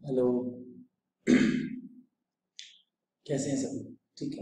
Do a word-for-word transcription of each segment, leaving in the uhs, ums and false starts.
Hello. कैसे हैं सब? ठीक है।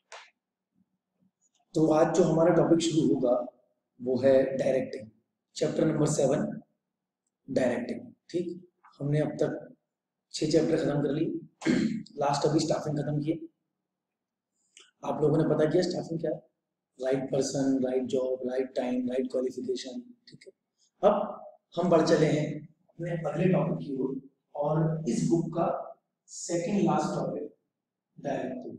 तो आज जो हमारा टॉपिक शुरू होगा वो है directing, chapter number seven, directing. ठीक। हमने अब तक छह चैप्टर खत्म कर लिए। लास्ट अभी स्टाफिंग खत्म किए। आप लोगों ने पता किया स्टाफिंग क्या है? Right person, right job, right time, right qualification. ठीक है। अब हम बढ़ चले हैं अपने अगले टॉपिक की ओर, और इस बुक का second last topic directing.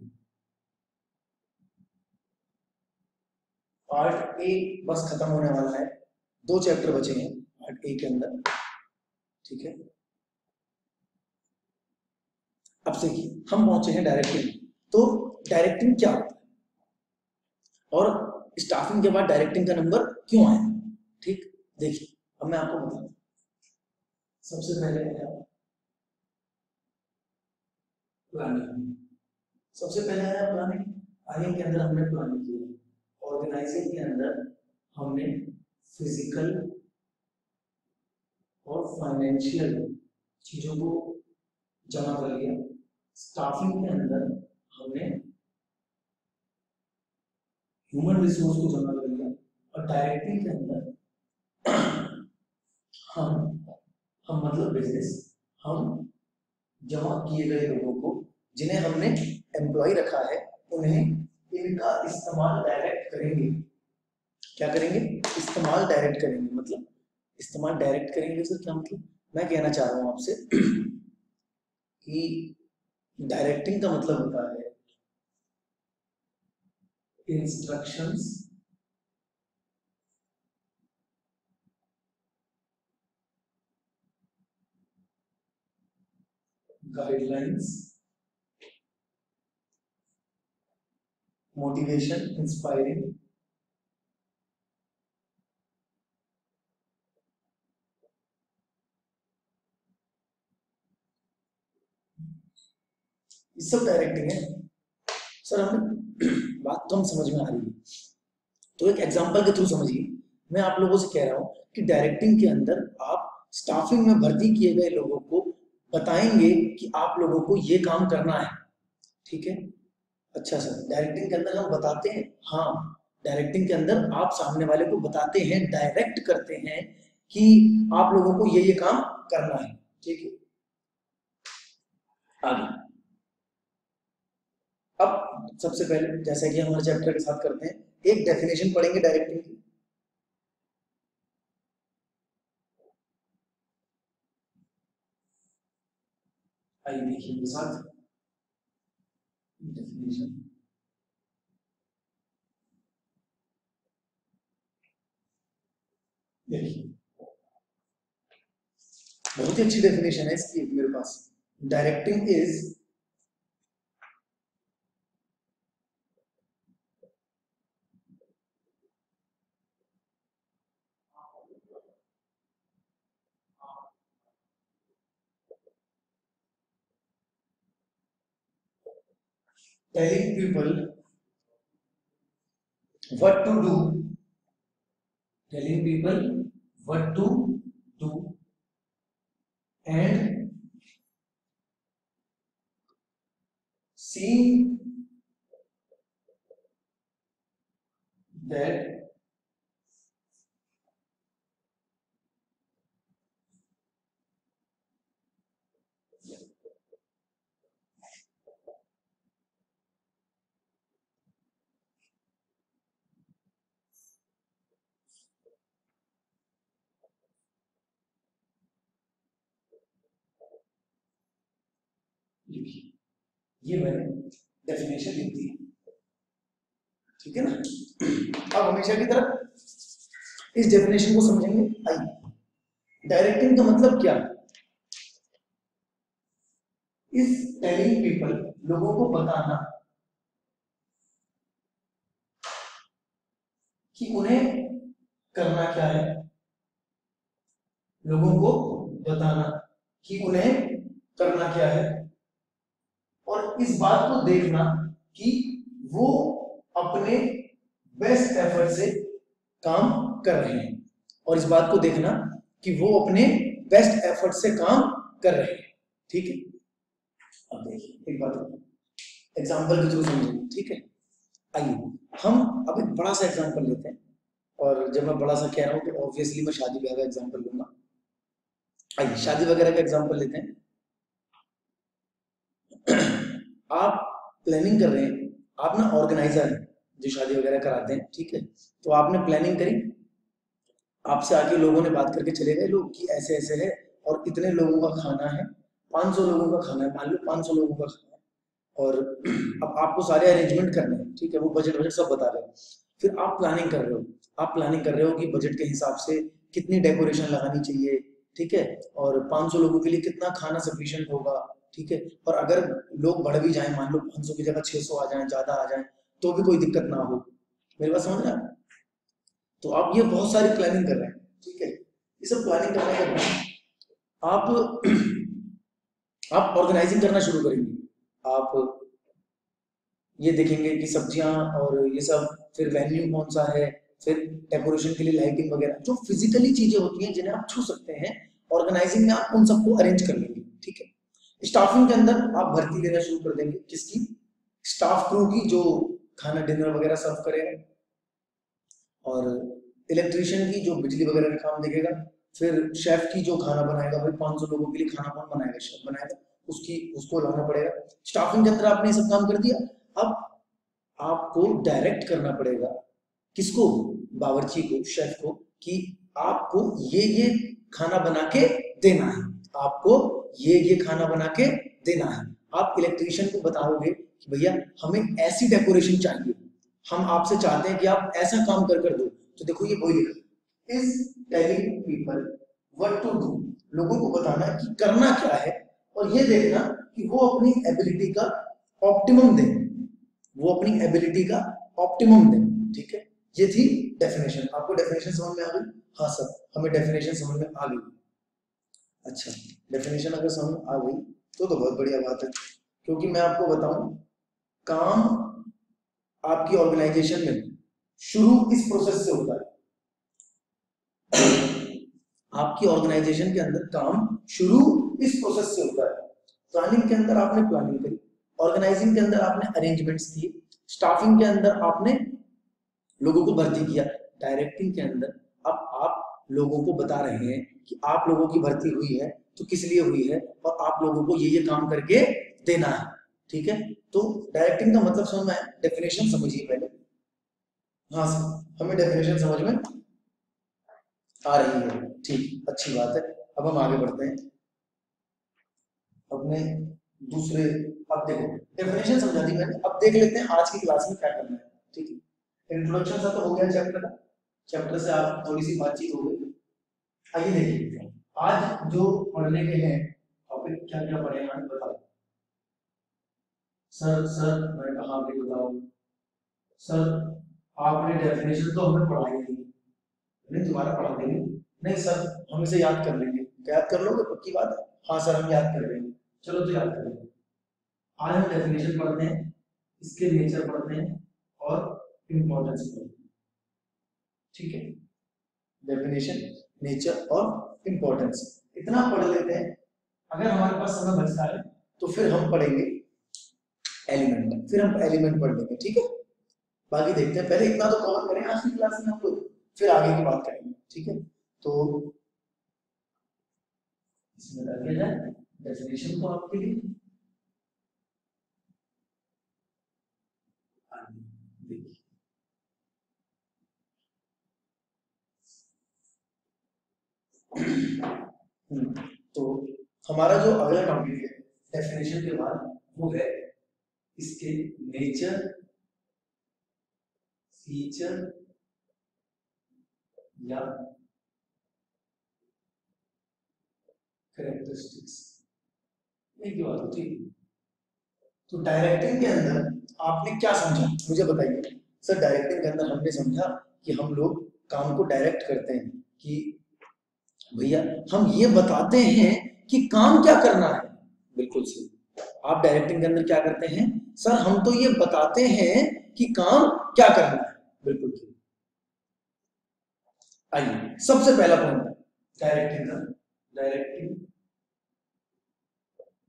Part A बस खत्म होने वाला है। दो चैप्टर बचे हैं पार्ट ए के अंदर। ठीक है। अब से हम पहुंचे हैं डायरेक्टिंग। तो डायरेक्टिंग क्या होता है और स्टाफिंग के बाद डायरेक्टिंग का नंबर क्यों आया? ठीक। देखिए, अब मैं आपको बताऊं। सबसे पहले है प्लानिंग। सबसे पहले है प्लानिंग। प्लानिंग के अंदर हमने प्लानिंग किया। ऑर्गेनाइजिंग के अंदर हमने फिजिकल और फाइनेंशियल चीजों को जमा कर लिया। स्टाफिंग के अंदर हमने ह्यूमन रिसोर्स को जमा कर लिया। और डायरेक्टिंग के अंदर हम हम मतलब बिजनेस, हम जमा किए गए लोगों को, जिन्हें हमने एम्प्लॉय रखा है, उन्हें इनका इस्तेमाल डायरेक्ट करेंगे। क्या करेंगे? इस्तेमाल डायरेक्ट करेंगे। मतलब इस्तेमाल डायरेक्ट करेंगे सर, क्या मतलब? मैं कहना चाह रहा हूं आपसे कि डायरेक्टिंग का मतलब होता है इंस्ट्रक्शंस, गाइडलाइंस, मोटिवेशन, इंस्पायरिंग, ये सब डायरेक्टिंग है। सर हमें बात तो हम समझ में आ रही है, तो एक एग्जांपल के थ्रू समझिए। मैं आप लोगों से कह रहा हूं कि डायरेक्टिंग के अंदर आप स्टाफिंग में भर्ती किए गए लोगों को बताएंगे कि आप लोगों को ये काम करना है। ठीक है। अच्छा सर, डायरेक्टिंग के अंदर हम बताते हैं? हाँ, डायरेक्टिंग के अंदर आप सामने वाले को बताते हैं, डायरेक्ट करते हैं कि आप लोगों को ये ये काम करना है। ठीक है। आगे अब सबसे पहले, जैसा कि हमारे चैप्टर के साथ करते हैं, एक डेफिनेशन पढ़ेंगे डायरेक्टिंग की। आइए देखिए मेरे साथ डेफिनेशन। देखिए, बहुत ही अच्छी डेफिनेशन है इसकी मेरे पास। Directing is telling people what to do, telling people what to do, and seeing that लिखिए। ये मैंने डेफिनेशन लिख दी। ठीक है ना? अब हमेशा की तरह इस डेफिनेशन को समझेंगे। आइए, डायरेक्टिंग का मतलब क्या है? इस टेलिंग पीपल, लोगों को बताना कि उन्हें करना क्या है। लोगों को बताना कि उन्हें करना क्या है, और इस बात को देखना कि वो अपने बेस्ट एफर्ट से काम कर रहे हैं। और इस बात को देखना कि वो अपने बेस्ट एफर्ट से काम कर रहे हैं। ठीक है। अब देखिए एक बात एग्जाम्पल के थ्रू समझेंगे, ठीक है। आइए हम अब एक बड़ा सा एग्जाम्पल लेते हैं, और जब मैं बड़ा सा कह रहा हूँ तो ऑब्वियसली मैं शादी ब्याह का एग्जाम्पल लूंगा। आइए शादी वगैरह का एग्जाम्पल लेते हैं। आप प्लानिंग कर रहे हैं, आप ना ऑर्गेनाइजर हैं जो शादी वगैरह कराते हैं, ठीक है। तो आपने प्लानिंग करी, आपसे आके लोगों ने बात करके चले गए लोग कि ऐसे ऐसे है और इतने लोगों का खाना है, पाँच सौ लोगों का खाना है, मान लो पाँच सौ लोगों का खाना है, और अब आपको सारे अरेंजमेंट करने हैं, ठीक है। वो बजट बजट सब बता रहे हैं। फिर आप प्लानिंग कर रहे हो, आप प्लानिंग कर रहे हो कि बजट के हिसाब से कितनी डेकोरेशन लगानी चाहिए, ठीक है, और पाँच सौ लोगों के लिए कितना खाना सफिशिएंट होगा, ठीक है। और अगर लोग बढ़ भी जाए, मान लो पाँच सौ की जगह छह सौ आ जाए, ज्यादा आ जाए, तो भी कोई दिक्कत ना हो। मेरी बात समझ रहे हैं? तो आप ये बहुत सारी प्लानिंग कर रहे हैं, ठीक है। ये सब प्लानिंग करने के बाद आप आप ऑर्गेनाइजिंग करना शुरू करेंगे। आप ये देखेंगे कि सब्जियां और ये सब, फिर वेन्यू कौन सा है, फिर डेकोरेशन के लिए लाइटिंग वगैरह, जो फिजिकली चीजें होती हैं जिन्हें आप छू सकते हैं, ऑर्गेनाइजिंग में आप उन सबको अरेंज कर लेंगे, ठीक है। स्टाफिंग के अंदर आप भर्ती लेना शुरू कर देंगे, किसकी? स्टाफ क्रू की, जो खाना डिनर वगैरह सर्व करेगा, और इलेक्ट्रिशियन की, जो बिजली वगैरह का काम देखेगा, फिर शेफ की, जो खाना बनाएगा, भाई पाँच सौ लोगों के लिए खाना कौन बनाएगा? शेफ बनाएगा, उसकी उसको लाना पड़ेगा। स्टाफिंग के अंदर आपने ये सब काम कर दिया। अब आपको डायरेक्ट करना पड़ेगा, किसको? बावर्ची को, शेफ को, कि आपको ये ये खाना बना के देना है, आपको ये ये खाना बना के देना है। आप इलेक्ट्रिशियन को बताओगे कि भैया हमें ऐसी डेकोरेशन चाहिए, हम आपसे चाहते हैं कि आप ऐसा काम कर कर दो। तो देखो ये वही लिखा, is telling people what to do, लोगों को बताना कि करना क्या है, और ये देखना कि वो अपनी एबिलिटी का ऑप्टिमम दें, वो अपनी एबिलिटी का ऑप्टिमम दें, ठीक है। ये थी डेफिनेशन। आपको डेफिनेशन समझ में आ गई? हाँ सर, हमें डेफिनेशन समझ में आ गई। अच्छा, डेफिनेशन अगर समझ आ गई तो तो बहुत बढ़िया बात है, क्योंकि मैं आपको बताऊं, काम आपकी ऑर्गेनाइजेशन में शुरू इस प्रोसेस से होता है। आपकी ऑर्गेनाइजेशन के अंदर काम शुरू इस प्रोसेस से होता है। प्लानिंग के अंदर आपने प्लानिंग करी, ऑर्गेनाइजिंग के अंदर आपने अरेंजमेंट्स किए, स्टाफिंग के अंदर आपने लोगों को भर्ती किया, डायरेक्टिंग के अंदर अब आप लोगों को बता रहे हैं कि आप लोगों की भर्ती हुई है तो किस लिए हुई है, और आप लोगों को ये ये काम करके देना है, ठीक है। तो डायरेक्टिंग का मतलब समझ में, डेफिनेशन समझिए पहले। हाँ सर, हमें डेफिनेशन समझ में आ रही है, ठीक, अच्छी बात है। अब हम आगे बढ़ते हैं अपने दूसरे। अब देखो डेफिनेशन समझा दी मैंने, अब देख लेते हैं आज की क्लास में क्या करना है, ठीक है। इंट्रोडक्शन सा तो हो गया चैप्टर का, चैप्टर से आप थोड़ी सी बातचीत हो गई। आइए देखिए आज जो पढ़ने के हैं टॉपिक, क्या क्या पढ़े हैं बताओ। सर सर मैं कहा भी बताओ सर, आपने डेफिनेशन तो हमें पढ़ाई थी, नहीं दोबारा पढ़ा देंगे। नहीं सर, हम इसे याद कर लेंगे। याद कर लोगे? पक्की बात है? हाँ सर, हम याद कर लेंगे। चलो तो याद कर लेंगे। आज हम डेफिनेशन पढ़ते हैं, इसके नेचर पढ़ते हैं, और इंपॉर्टेंस पढ़ते हैं, ठीक है। डेफिनेशन, नेचर और इंपॉर्टेंस, इतना पढ़ लेते हैं। अगर हमारे पास समय बचता है तो फिर हम पढ़ेंगे एलिमेंट, फिर हम एलिमेंट पढ़ लेंगे, ठीक है। बाकी देखते हैं, पहले इतना तो कवर करें आज की क्लास में हम लोग, फिर आगे की बात करेंगे, ठीक है। तो इसमें डाल दिया जाए डेफिनेशन को आपके लिए। देखिए तो हमारा जो अगला टॉपिक है डेफिनेशन के बाद, वो है इसके नेचर, फीचर या कैरेक्टरिस्टिक्स, एक ही बात होती है। तो डायरेक्टिंग के अंदर आपने क्या समझा मुझे बताइए। सर डायरेक्टिंग के अंदर हमने समझा कि हम लोग काम को डायरेक्ट करते हैं, कि भैया हम ये बताते हैं कि काम क्या करना है। बिल्कुल सही। आप डायरेक्टिंग के अंदर क्या करते हैं? सर हम तो ये बताते हैं कि काम क्या करना है। बिल्कुल ठीक। आइए सबसे पहला पॉइंट डायरेक्टिंग का, directing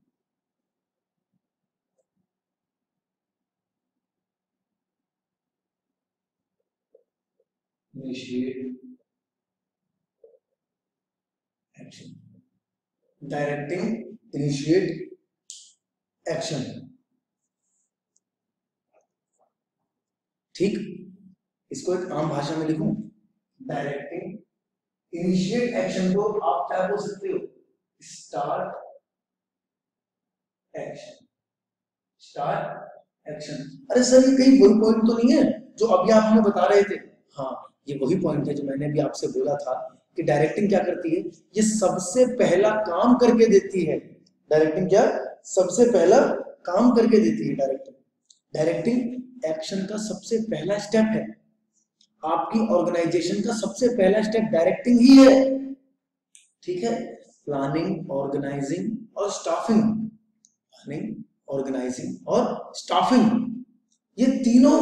initiate action, directing initiate action. ठीक, इसको एक आम भाषा में लिखूं, डायरेक्टिंग इनिशिएट एक्शन को आप क्या बोल सकते हो, स्टार्ट एक्शन, स्टार्ट एक्शन। अरे सर ये कहीं वही पॉइंट तो नहीं है जो अभी आप हमें बता रहे थे? हाँ, ये वही पॉइंट है जो मैंने भी आपसे बोला था कि डायरेक्टिंग क्या करती है, ये सबसे पहला काम करके देती है। डायरेक्टिंग क्या सबसे पहला काम करके देती है? डायरेक्टिंग डायरेक्टिंग एक्शन का सबसे पहला स्टेप है। आपकी ऑर्गेनाइजेशन का सबसे पहला स्टेप डायरेक्टिंग ही है। ठीक है, प्लानिंग, ऑर्गेनाइजिंग और स्टाफिंग, प्लानिंग, ऑर्गेनाइजिंग और स्टाफिंग, ये तीनों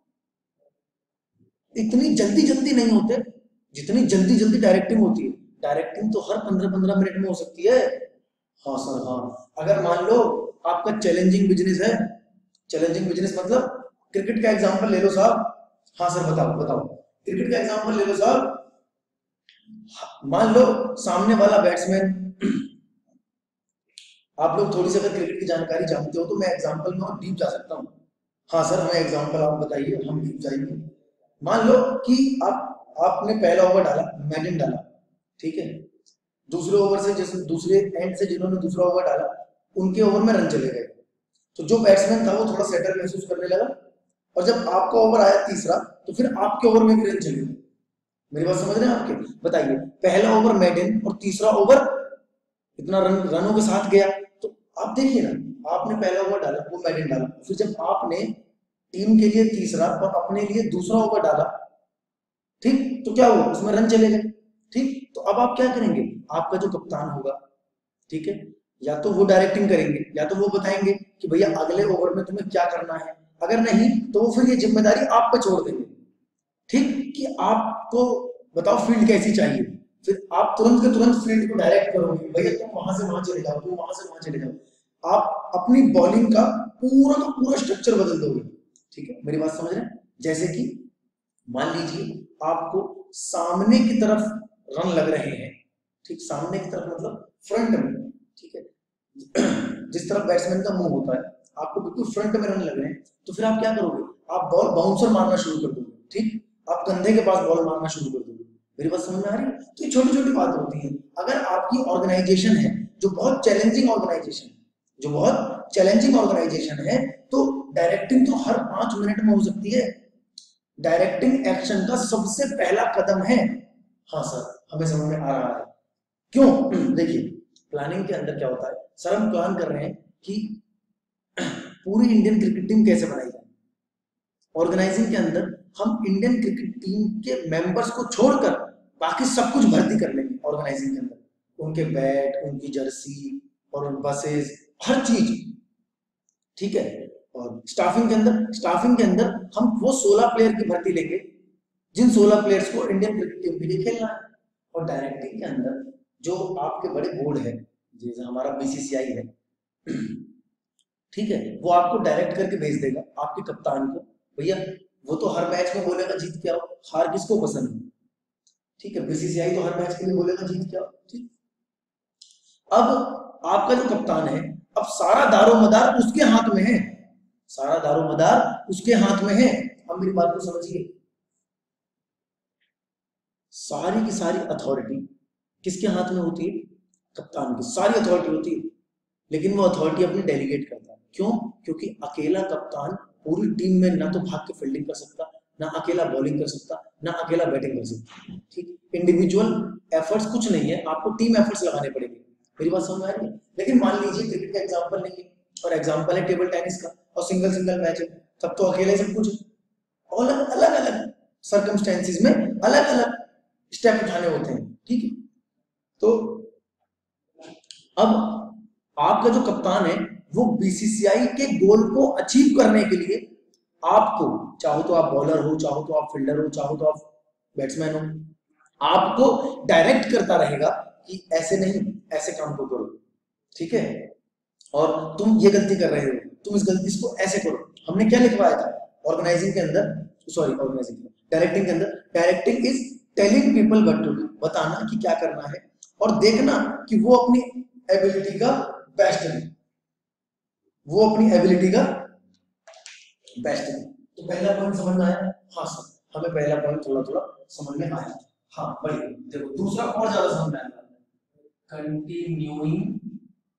इतनी जल्दी जल्दी नहीं होते जितनी जल्दी जल्दी डायरेक्टिंग होती है। डायरेक्टिंग तो हर पंद्रह पंद्रह मिनट में हो सकती है। हाँ सर, हाँ, अगर मान लो आपका चैलेंजिंग बिजनेस है, चैलेंजिंग बिजनेस मतलब क्रिकेट का एग्जांपल ले लो साहब। हाँ सर, बताओ बताओ, क्रिकेट का एग्जांपल ले लो साहब। मान लो सामने वाला बैट्समैन, आप लोग थोड़ी सी अगर क्रिकेट की जानकारी जानते हो तो मैं एग्जांपल में और डीप जा सकता हूँ। हाँ सर, हमें एग्जांपल आप बताइए, हम डीप जाएंगे। मान लो कि आप आपने पहला ओवर डाला, मैडन डाला, ठीक है, दूसरे ओवर से जिस दूसरे एंड से जिन्होंने दूसरा ओवर डाला उनके ओवर में रन चले गए, तो जो बैट्समैन था वो थोड़ा सेटल महसूस करने लगा, और जब आपका ओवर आया तीसरा तो फिर आपके ओवर में भी रन चले गए। मेरी बात समझ रहे हैं आपके? बताइए, पहला ओवर मैडन और तीसरा ओवर इतना रन रनों के साथ गया, तो आप देखिए ना, आपने पहला ओवर डाला, वो मैडन डाला, फिर जब आपने टीम के लिए तीसरा और अपने लिए दूसरा ओवर डाला, ठीक, तो क्या हुआ, उसमें रन चले गए। ठीक, तो अब आप क्या करेंगे, आपका जो कप्तान होगा, ठीक है, या तो वो डायरेक्टिंग करेंगे या तो वो बताएंगे कि भैया अगले ओवर में तुम्हें क्या करना है, अगर नहीं तो वो फिर ये जिम्मेदारी आप पे छोड़ देंगे। ठीक, कि आपको बताओ फील्ड कैसी चाहिए, फिर आप तुरंत के तुरंत फील्ड को डायरेक्ट करोगे, भैया तुम वहां से वहां चले जाओ, तुम वहां से वहां चले जाओ, आप अपनी बॉलिंग का पूरा का पूरा स्ट्रक्चर बदल दोगे। ठीक है, मेरी बात समझ रहे हैं? जैसे कि मान लीजिए आपको सामने की तरफ रन लग रहे हैं, ठीक, सामने की तरफ मतलब फ्रंट में, ठीक है, जिस तरफ बैट्समैन का मुंह होता है, आपको बिल्कुल फ्रंट में रन लग रहे हैं, तो फिर आप क्या करोगे, आप बॉल बाउंसर मारना शुरू कर दोगे। ठीक, आप कंधे के पास बॉल मारना शुरू कर दोगे। मेरी बात समझ में आ रही है? तो ये छोटी छोटी बात होती है। अगर आपकी ऑर्गेनाइजेशन है जो बहुत चैलेंजिंग ऑर्गेनाइजेशन जो बहुत चैलेंजिंग ऑर्गेनाइजेशन है, तो डायरेक्टिंग तो हर पांच मिनट में हो सकती है। डायरेक्टिंग एक्शन का सबसे पहला कदम है। हाँ सर, हमें समझ में आ रहा है। क्यों? देखिए, प्लानिंग के अंदर क्या होता है, सर हम प्लान कर रहे हैं कि पूरी इंडियन क्रिकेट टीम कैसे बनाई जाए। ऑर्गेनाइजिंग के अंदर हम इंडियन क्रिकेट टीम के मेंबर्स को छोड़कर बाकी सब कुछ भर्ती कर लेंगे ऑर्गेनाइजिंग के अंदर, उनके बैट, उनकी जर्सी और उन बसेस, हर चीज। ठीक है, और स्टाफिंग के अंदर स्टाफिंग के अंदर हम वो सोलह प्लेयर की भर्ती लेंगे जिन सोलह प्लेयर्स को इंडियन क्रिकेट टीम के लिए खेलना है। और डायरेक्टिंग के अंदर जो आपके बड़े बोर्ड है, जैसे हमारा बीसीसीआई है, ठीक है, वो आपको डायरेक्ट करके भेज देगा आपके कप्तान को, भैया वो तो हर मैच में बोलेगा जीत के आओ, हार किसको पसंद है? ठीक है, बीसीसीआई तो हर मैच के लिए बोलेगा जीत के आओ। ठीक, अब आपका जो कप्तान है, अब सारा दारोमदार उसके हाथ में है, सारा दारोमदार उसके हाथ में है। अब मेरी बात को समझिए, सारी की सारी अथॉरिटी किसके हाथ में होती है? कप्तान की सारी अथॉरिटी होती है, लेकिन वो अथॉरिटी अपनी डेलीगेट करता है। क्यों? क्योंकि अकेला कप्तान पूरी टीम में ना तो भाग के फील्डिंग कर सकता, ना अकेला बॉलिंग कर सकता, ना अकेला बैटिंग कर सकता। ठीक, इंडिविजुअल एफर्ट्स कुछ नहीं है, आपको टीम एफर्ट्स लगाने पड़ेंगे। मेरी बात समझ में आ रही है? लेकिन मान लीजिए क्रिकेट का एग्जांपल नहीं है और एग्जांपल है टेबल टेनिस का, और सिंगल सिंगल मैच है, तब तो अकेले सब कुछ, और अलग अलग सर्कमस्टेंसेस में अलग अलग स्टेप उठाने होते हैं। ठीक है, तो अब आपका जो कप्तान है वो बीसीसीआई के गोल को अचीव करने के लिए आपको, चाहो तो आप बॉलर हो, चाहो तो आप फील्डर हो, चाहो तो आप बैट्समैन हो, आपको डायरेक्ट करता रहेगा कि ऐसे नहीं, ऐसे काम को करो। ठीक है, और तुम ये गलती कर रहे हो, तुम इस गलती को ऐसे करो। हमने क्या लिखवाया था ऑर्गेनाइजिंग के अंदर, सॉरी ऑर्गेनाइजिंग डायरेक्टिंग के अंदर, directing is telling people what to do, बताना कि क्या करना है और देखना कि वो अपनी एबिलिटी का बेस्ट है, वो अपनी एबिलिटी का बेस्ट है। तो पहला पॉइंट समझ में आया? हाँ सर, हमें पहला पॉइंट थोड़ा थोड़ा समझ में आया। हाँ बढ़िया, देखो दूसरा और ज्यादा समझ में आया, continuing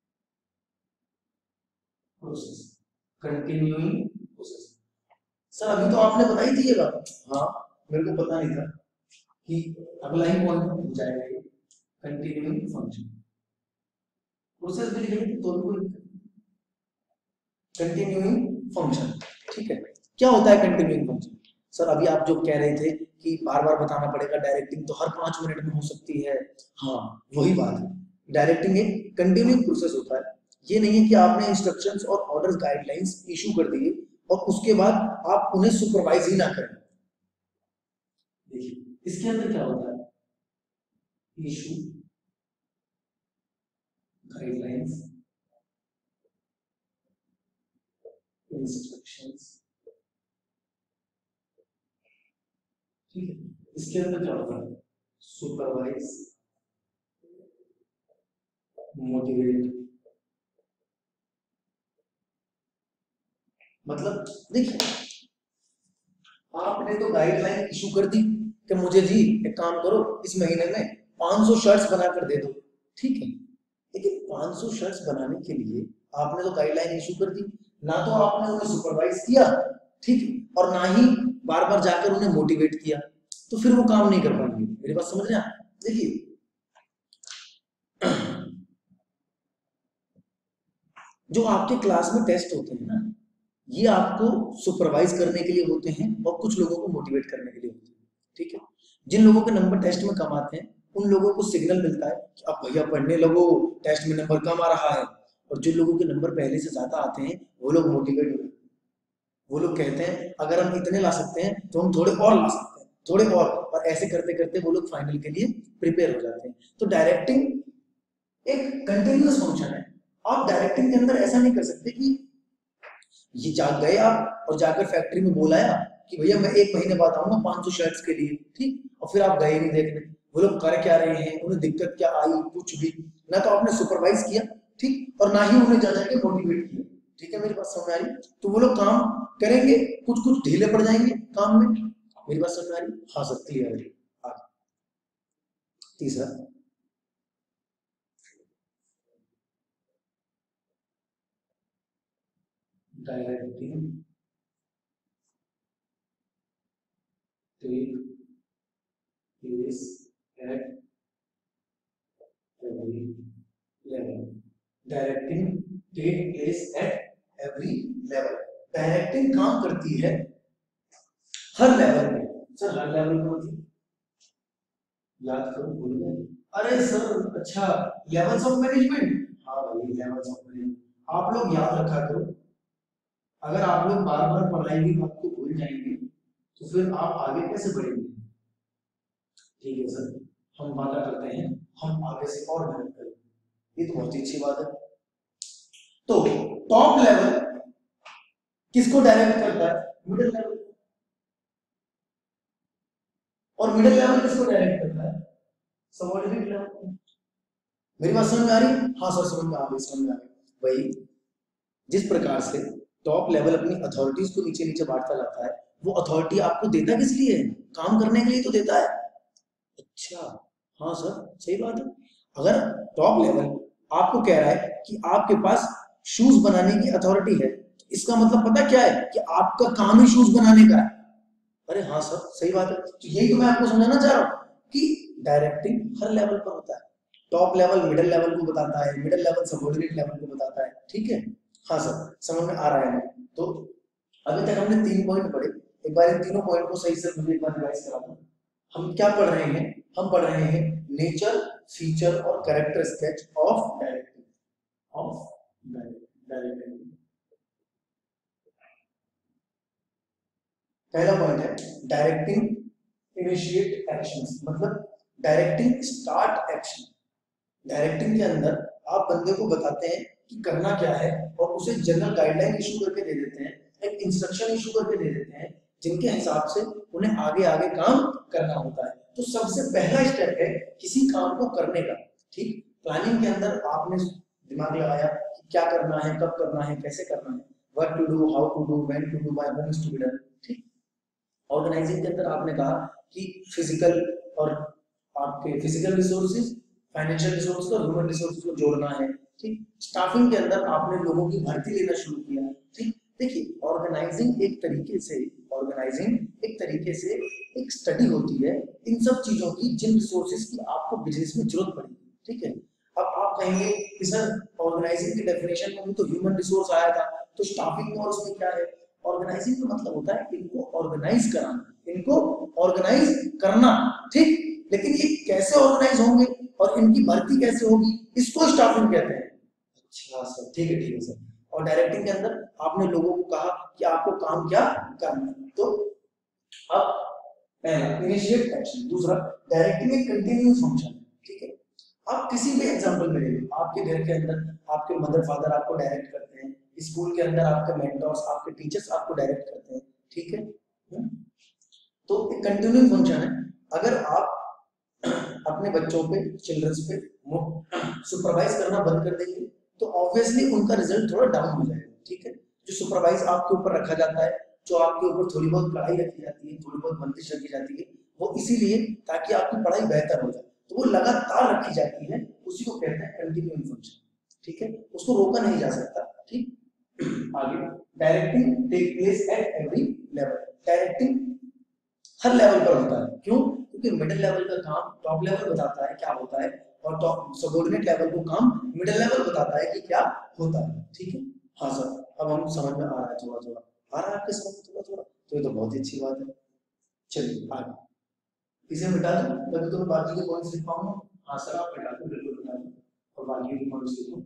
process, continuing process. Sir अभी तो आपने बताई थी ये बात। हाँ मेरे को पता नहीं था कि अगला ही पॉइंट हो जाएगा ये, कंटिन्यूइंग फंक्शन प्रोसेस भी लिखेंगे तो भी कंटिन्यूइंग फंक्शन। ठीक है, क्या होता है कंटिन्यूइंग फंक्शन? सर अभी आप जो कह रहे थे कि बार बार बताना पड़ेगा, डायरेक्टिंग तो हर पांच मिनट में हो सकती है। हाँ वही बात है, डायरेक्टिंग एक कंटिन्यूइंग प्रोसेस होता है। ये नहीं है कि आपने इंस्ट्रक्शंस और ऑर्डर्स गाइडलाइंस इशू कर दिए और उसके बाद आप उन्हें सुपरवाइज ही ना करें। देखिए इसके अंदर क्या होता है, इशू गाइडलाइंस इंस्ट्रक्शंस, ठीक है। इसके अंदर क्या होता है, सुपरवाइज, मोटिवेट। मतलब देखिए आपने तो गाइडलाइन इशू कर दी कि मुझे जी एक काम करो, इस महीने में पाँच सौ शर्ट्स बनाकर दे दो, ठीक है। लेकिन पाँच सौ शर्ट्स बनाने के लिए आपने तो गाइडलाइन इशू कर दी, ना तो आपने उन्हें सुपरवाइज किया, ठीक है, और ना ही बार बार जाकर उन्हें मोटिवेट किया, तो फिर वो काम नहीं कर पाएंगे। मेरी बात समझ रहे हैं? देखिए जो आपके क्लास में टेस्ट होते हैं ना, ये आपको सुपरवाइज करने के लिए होते हैं और कुछ लोगों को मोटिवेट करने के लिए होते हैं, ठीक है। जिन लोगों के नंबर टेस्ट में कम आते हैं उन लोगों को सिग्नल मिलता है कि अब भैया पढ़ने लगो, टेस्ट में नंबर कम आ रहा है। और जिन लोगों के नंबर पहले से ज्यादा आते हैं वो लोग मोटिवेट होते हैं, वो लोग कहते हैं अगर हम इतने ला सकते हैं तो हम थोड़े और ला सकते हैं, थोड़े और और ऐसे करते करते वो लोग फाइनल के लिए प्रिपेयर हो जाते हैं। तो डायरेक्टिंग एक कंटिन्यूअस फंक्शन है। आप डायरेक्टिंग के अंदर ऐसा नहीं कर सकते कि ये जा गए आप और जाकर फैक्ट्री में बोलाया कि भैया मैं एक महीने बाद आऊंगा पाँच सौ शर्ट्स के लिए, ठीक, और फिर आप गए नहीं देखने वो लोग कर क्या रहे हैं, उन्हें दिक्कत क्या आई, कुछ भी ना तो आपने सुपरवाइज किया, ठीक, और ना ही उन्हें जा जाके मोटिवेट किया। ठीक है, मेरी बात समझ आ रही? तो वो लोग काम करेंगे, कुछ कुछ ढीले पड़ जाएंगे काम में। मेरी बात समझ आ रही? हाँ सर क्लियर है। आगे तीसरा, directing take place at every level, directing take place at every level। Directing काम करती है हर लेवल पे। सर हर लेवल पे मतलब याद करो, भूल गए? अरे सर अच्छा, लेवल्स ऑफ मैनेजमेंट। हाँ भाई लेवल्स ऑफ मैनेजमेंट आप लोग याद रखा करो। अगर आप लोग बार बार पढ़ाई की बात को भूल जाएंगे तो फिर आप आगे कैसे बढ़ेंगे? ठीक है सर, हम वादा करते हैं हम आगे से और मेहनत करेंगे। ये तो बहुत ही अच्छी बात है। तो टॉप लेवल किसको डायरेक्ट करता है? Middle level. और मिडिल लेवल किसको डायरेक्ट करता है? Subordinate level. मेरी बात समझ में आ रही है? हाँ सर समझ में आ गई, समझ में आ गई। भाई जिस प्रकार से टॉप लेवल अपनी अथॉरिटीज को नीचे नीचे बांटता जाता है, वो अथॉरिटी आपको देता किस लिए है? काम करने के लिए तो देता है। अच्छा हाँ सर सही बात है। अगर टॉप लेवल आपको कह रहा है कि आपके पास शूज बनाने की अथॉरिटी है, इसका मतलब पता क्या है कि आपका काम ही शूज बनाने का है। अरे हाँ सर सही बात है। तो यही तो मैं आपको समझाना चाह रहा हूँ कि डायरेक्टिंग हर लेवल पर होता है। टॉप लेवल मिडिल लेवल को बताता है, मिडिल लेवल सबऑर्डिनेट लेवल को बताता है, ठीक है। हाँ सर समझ में आ रहा है। तो अभी तक हमने तीन पॉइंट पढ़े, एक बार इन तीनों पॉइंट को सही से मुझे एक बार रिवाइज करा दो। हम क्या पढ़ रहे हैं? हम पढ़ रहे हैं नेचर, फीचर और character sketch of directing, of directing. पहला पॉइंट है डायरेक्टिंग इनिशिएट एक्शंस, मतलब डायरेक्टिंग स्टार्ट एक्शन। डायरेक्टिंग के अंदर आप बंदे को बताते हैं कि करना क्या है और उसे जनरल गाइडलाइन इशू करके दे देते हैं, एक इंस्ट्रक्शन इशू करके दे देते हैं जिनके हिसाब से उन्हें आगे आगे काम करना होता है। तो सबसे पहला स्टेप है किसी काम को करने का, ठीक। प्लानिंग के अंदर आपने दिमाग लगाया कि क्या करना है, कब करना है, कैसे करना है, what to do, how to do, when to do, by whom is to be done, ठीक। ऑर्गेनाइजिंग के अंदर आपने कहा कि फिजिकल और आपके फिजिकल रिसोर्सेज, फाइनेंशियल रिसोर्सेज और ह्यूमन रिसोर्सेज को जोड़ना है, ठीक। स्टाफिंग के अंदर आपने लोगों की भर्ती लेना शुरू किया, ठीक। देखिए ऑर्गेनाइजिंग एक तरीके से ऑर्गेनाइजिंग एक तरीके से एक स्टडी होती है इन सब चीजों की जिन रिसोर्सेज की आपको बिजनेस में जरूरत पड़ेगी, ठीक है। अब आप कहेंगे कि सर ऑर्गेनाइजिंग की डेफिनेशन में भी तो ह्यूमन रिसोर्स आया था, तो स्टाफिंग में और उसमें क्या है? ऑर्गेनाइजिंग का मतलब होता है इनको ऑर्गेनाइज कराना, इनको ऑर्गेनाइज करना, ठीक। लेकिन ये कैसे ऑर्गेनाइज होंगे और इनकी भर्ती कैसे होगी, इसको स्टाफिंग कहते हैं। अच्छा सर, ठीक है ठीक है सर। और डायरेक्टिंग के अंदर आपने लोगों को कहा कि आपको काम क्या करना है, तो अब पहला इनिशिएट एक्शन, दूसरा डायरेक्टिंग एक कंटिन्यूअस फंक्शन है, ठीक है। आप किसी भी एग्जांपल में ले लो, आपके घर के अंदर आपके मदर फादर आपको डायरेक्ट करते हैं, स्कूल के अंदर आपके मेंटर्स, आपके टीचर्स आपको डायरेक्ट करते हैं, ठीक है। तो एक कंटिन्यूइंग फंक्शन है। अगर आप अपने बच्चों पे, चिल्ड्रंस पे सुपरवाइज करना बंद कर देंगे तो ऑब्वियसली उनका रिजल्ट थोड़ा डाउन हो जाएगा, ठीक है। जो सुपरवाइज आपके ऊपर रखा जाता है, जो आपके ऊपर थोड़ी बहुत कड़ाई रखी जाती है, थोड़ी बहुत बंदिश रखी जाती है, वो इसीलिए ताकि आपकी पढ़ाई बेहतर हो जाए, तो वो लगातार रखी जाती है, उसी को कहते हैं कंटिन्यूइंग फंक्शन, ठीक है। उसको रोका नहीं जा सकता, ठीक। आगे directing take place at every level. Directing हर लेवल पर होता है, क्यों? क्योंकि मिडिल लेवल का काम टॉप लेवल बताता है क्या होता है, और टॉप सबऑर्डिनेट लेवल को काम मिडिल लेवल बताता है कि क्या होता है, ठीक है। हाँ सर, अब हम समझ में आ रहा है, थोड़ा थोड़ा आ रहा है आपके समझ में, थोड़ा थोड़ा, तो ये तो बहुत ही अच्छी बात है। चलिए आगे इसे मिटा दो, तभी तो बाकी के पॉइंट्स लिख पाऊंगा। हाँ सर आप मिटा दो, बिल्कुल मिटा दो, और बाकी के पॉइंट्स लिखो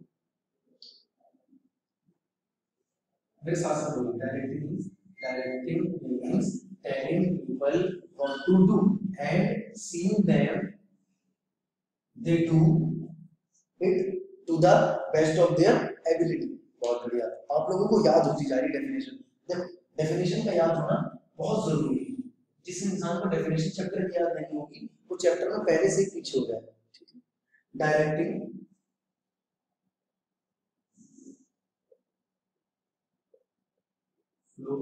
मेरे साथ साथ बोलो। Directing means directing means telling people what to do and seeing them they do it to the best of their ability। बहुत बढ़िया, आप लोगों को याद होती जा रही डेफिनेशन। देखो डेफिनेशन का याद होना बहुत जरूरी है। जिस इंसान को डेफिनेशन चैप्टर की याद नहीं होगी वो चैप्टर में पहले से ही पीछे हो जाएगा, ठीक है। डायरेक्टिंग फ्लो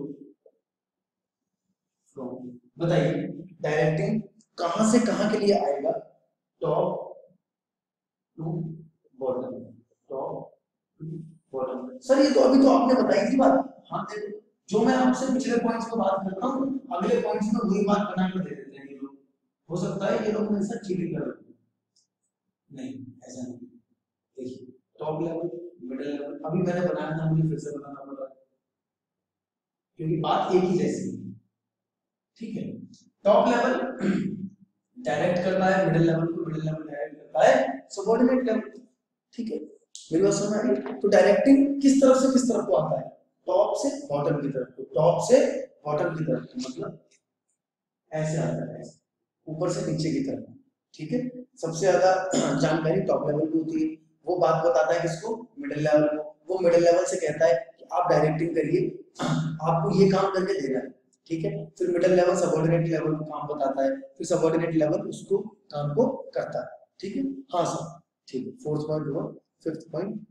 फ्रॉम, बताइए डायरेक्टिंग कहां से कहां के लिए आएगा? Top to bottom, top to bottom. Sir ये तो अभी तो आपने बताई थी बात। हाँ देखो, जो मैं आपसे पिछले पॉइंट्स में बात करता हूँ अगले पॉइंट्स में वही बात बना कर दे देते हैं ये लोग। हो सकता है ये लोग मेरे साथ चीटिंग कर रहे हैं, नहीं ऐसा नहीं। देखिए टॉप लेवल, मिडिल लेवल, अभी मैंने बनाया था, मुझे फिर से बनाना पड़ रहा है क्योंकि बात एक ही जैसी है, ठीक है। टॉप लेवल डायरेक्ट करता है मिडिल लेवल को, मिडिल लेवल डायरेक्ट करता है सबऑर्डिनेट लेवल, ठीक है। मेरी बात समझ आ रही है? तो डायरेक्टिंग किस तरफ से किस तरफ को आता है? टॉप से बॉटम की तरफ को, टॉप से बॉटम की तरफ, मतलब ऐसे आता है, ऐसे ऊपर से नीचे की तरफ, ठीक है। सबसे ज्यादा जानकारी टॉप लेवल की होती है, वो बात बताता है किसको? मिडिल लेवल को। वो मिडिल लेवल से कहता है कि आप डायरेक्टिंग करिए, आपको ये काम करके देना है, ठीक है। फिर मिडिल लेवल सबऑर्डिनेट लेवल को काम बताता है, फिर सबऑर्डिनेट लेवल उसको काम को करता है, ठीक है। हाँ सर ठीक है, फोर्थ पॉइंट हुआ। Fifth point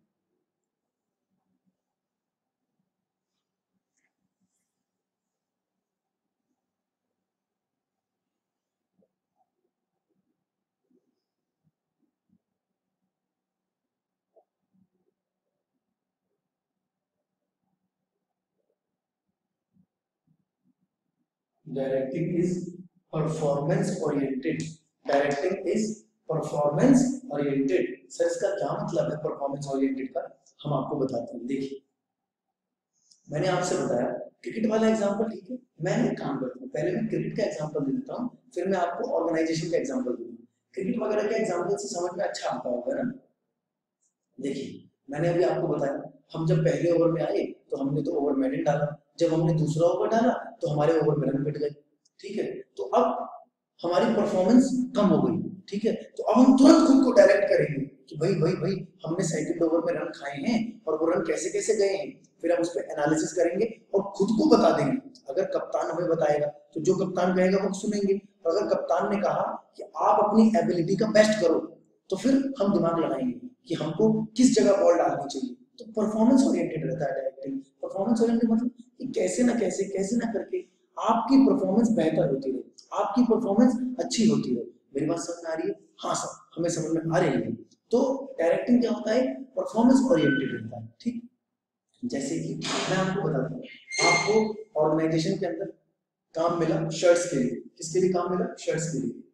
directing is performance oriented. Directing is performance oriented. Sir इसका क्या मतलब है परफॉर्मेंस ओरिएंटेड का? हम आपको बताते हैं। देखिए मैंने आपसे बताया क्रिकेट वाला एग्जांपल, ठीक है। मैंने काम करता हूँ, पहले मैं क्रिकेट का एग्जांपल दे देता हूँ, फिर मैं आपको ऑर्गेनाइजेशन का एग्जांपल दूंगा। क्रिकेट वगैरह के एग्जांपल से समझ में अच्छा आता होगा ना। देखिए मैंने अभी आपको बताया, हम जब पहले ओवर में आए तो हमने तो ओवर में डाला, जब हमने दूसरा ओवर डाला तो हमारे ओवर में रन पिट गए, ठीक है। तो अब हमारी परफॉर्मेंस कम हो गई, ठीक है। तो अब हम तुरंत खुद को डायरेक्ट करेंगे कि भाई भाई भाई हमने सेकंड ओवर में रन खाए हैं और वो रन कैसे कैसे गए हैं, फिर हम उस पर एनालिसिस करेंगे और खुद को बता देंगे। अगर कप्तान हमें बताएगा तो जो कप्तान कहेगा वो सुनेंगे, और अगर कप्तान ने कहा कि आप अपनी एबिलिटी का बेस्ट करो तो फिर हम दिमाग लगाएंगे कि हमको किस जगह बॉल डालनी चाहिए। तो परफॉर्मेंस ओरिएंटेड रहता है डायरेक्टिंग। परफॉर्मेंस ओरिएंटेड मतलब कि कैसे ना कैसे कैसे ना करके आपकी परफॉर्मेंस बेहतर होती रहे, आपकी परफॉर्मेंस अच्छी होती रहे। मेरी बात समझ में आ रही है? हाँ सर, हमें समझ में आ रही है। तो डायरेक्टिंग क्या होता है? परफॉर्मेंस ओरिएंटेड रहता है। ठीक, जैसे कि मैं आपको बताता हूँ, आपको ऑर्गेनाइजेशन के अंदर काम मिला शर्ट्स के लिए। किसके लिए काम मिला? शर्ट्स के लिए।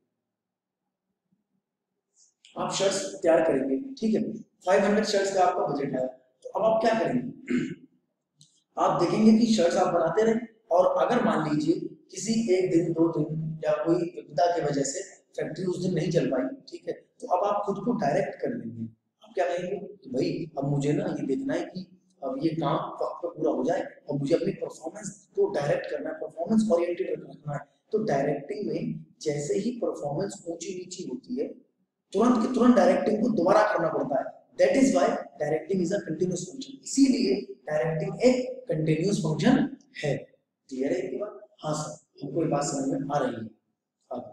आप शर्ट्स तैयार करेंगे, ठीक है, पाँच सौ शर्ट्स का आपका बजट है। तो अब आप क्या करेंगे? आप देखेंगे कि शर्ट्स आप बनाते रहे, और अगर मान लीजिए किसी एक दिन दो दिन या कोई विपदा की वजह से फैक्ट्री उस दिन नहीं चल पाई, ठीक है, तो अब आप खुद को डायरेक्ट कर लेंगे। आप क्या कहेंगे कि भाई अब मुझे ना ये देखना है कि अब ये काम वक्त पर पूरा हो जाए, और मुझे अपनी परफॉर्मेंस को डायरेक्ट करना है, परफॉर्मेंस ओरिएंटेड रखना है। तो डायरेक्टिंग में जैसे ही परफॉर्मेंस ऊंची नीची होती है, तुरंत के तुरंत डायरेक्टिंग को दोबारा करना पड़ता है। That is why directing is a continuous function. इसीलिए डायरेक्टिंग एक कंटिन्यूअस फंक्शन है। क्लियर है ये बात? हाँ सर, हमको ये बात समझ में आ रही है। हाँ।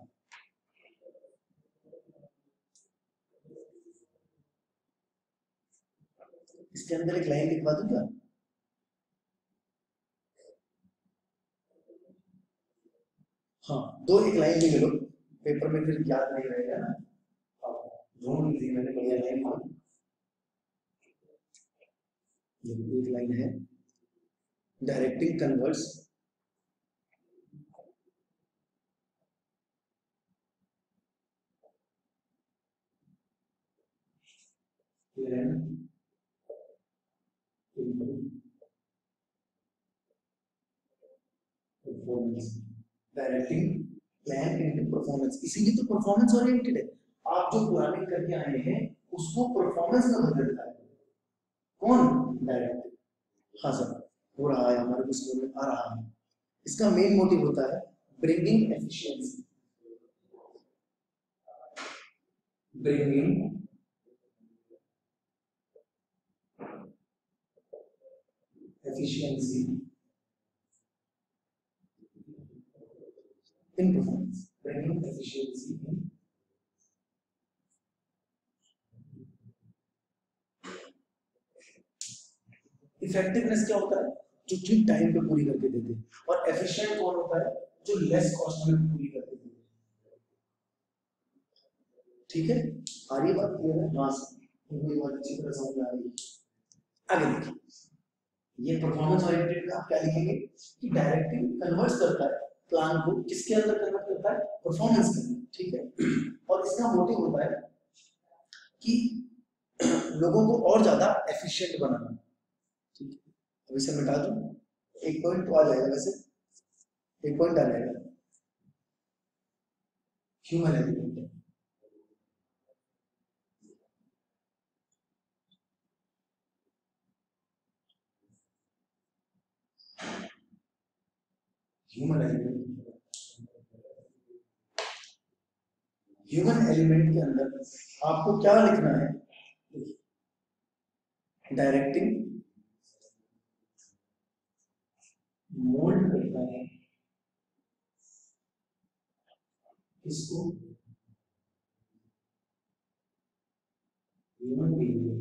इसके अंदर एक लाइन लिखवा दूं क्या? हाँ, दो एक लाइन लिख लो, पेपर में फिर याद नहीं रहेगा ना। हाँ, ढूंढ ली मैंने बढ़िया लाइन। हाँ, ये एक लाइन है, directing converts performance. Directing plan into performance, इसीलिए तो परफॉर्मेंस ओरिएंटेड है। आप जो प्लानिंग करके आए हैं उसको परफॉर्मेंस में बदलता है कौन? डायरेक्टिंग। हाँ सर, हो रहा है, हमारे को स्कूल में आ रहा है। इसका मेन मोटिव होता है bringing efficiency, bringing efficiency in performance, bringing efficiency in. Effectiveness क्या होता है? जो चीज टाइम पे पूरी करके देते हैं। और एफिशिएंट कौन होता है? जो लेस कॉस्ट में पूरी करके देते हैं। ठीक है, आ रही है बात? क्लियर है? हाँ सर, मुझे बहुत अच्छी तरह समझ में आ रही है। आगे देखिए, ये परफॉर्मेंस ओरिएंटेड में आप क्या लिखेंगे कि डायरेक्टिंग कन्वर्ट्स करता है प्लान को किसके अंदर कन्वर्ट करता है? परफॉर्मेंस के अंदर। ठीक है, और इसका मोटिव होता है कि लोगों को और ज्यादा एफिशिएंट बनाना। ठीक है, अब इसे मिटा दूं, एक पॉइंट तो आ जाएगा, वैसे एक पॉइंट आ जाएगा, human element. Human element, human element के अंदर आपको क्या लिखना है? डायरेक्टिंग मोल्ड करता है इसको ह्यूमन बिहेवियर,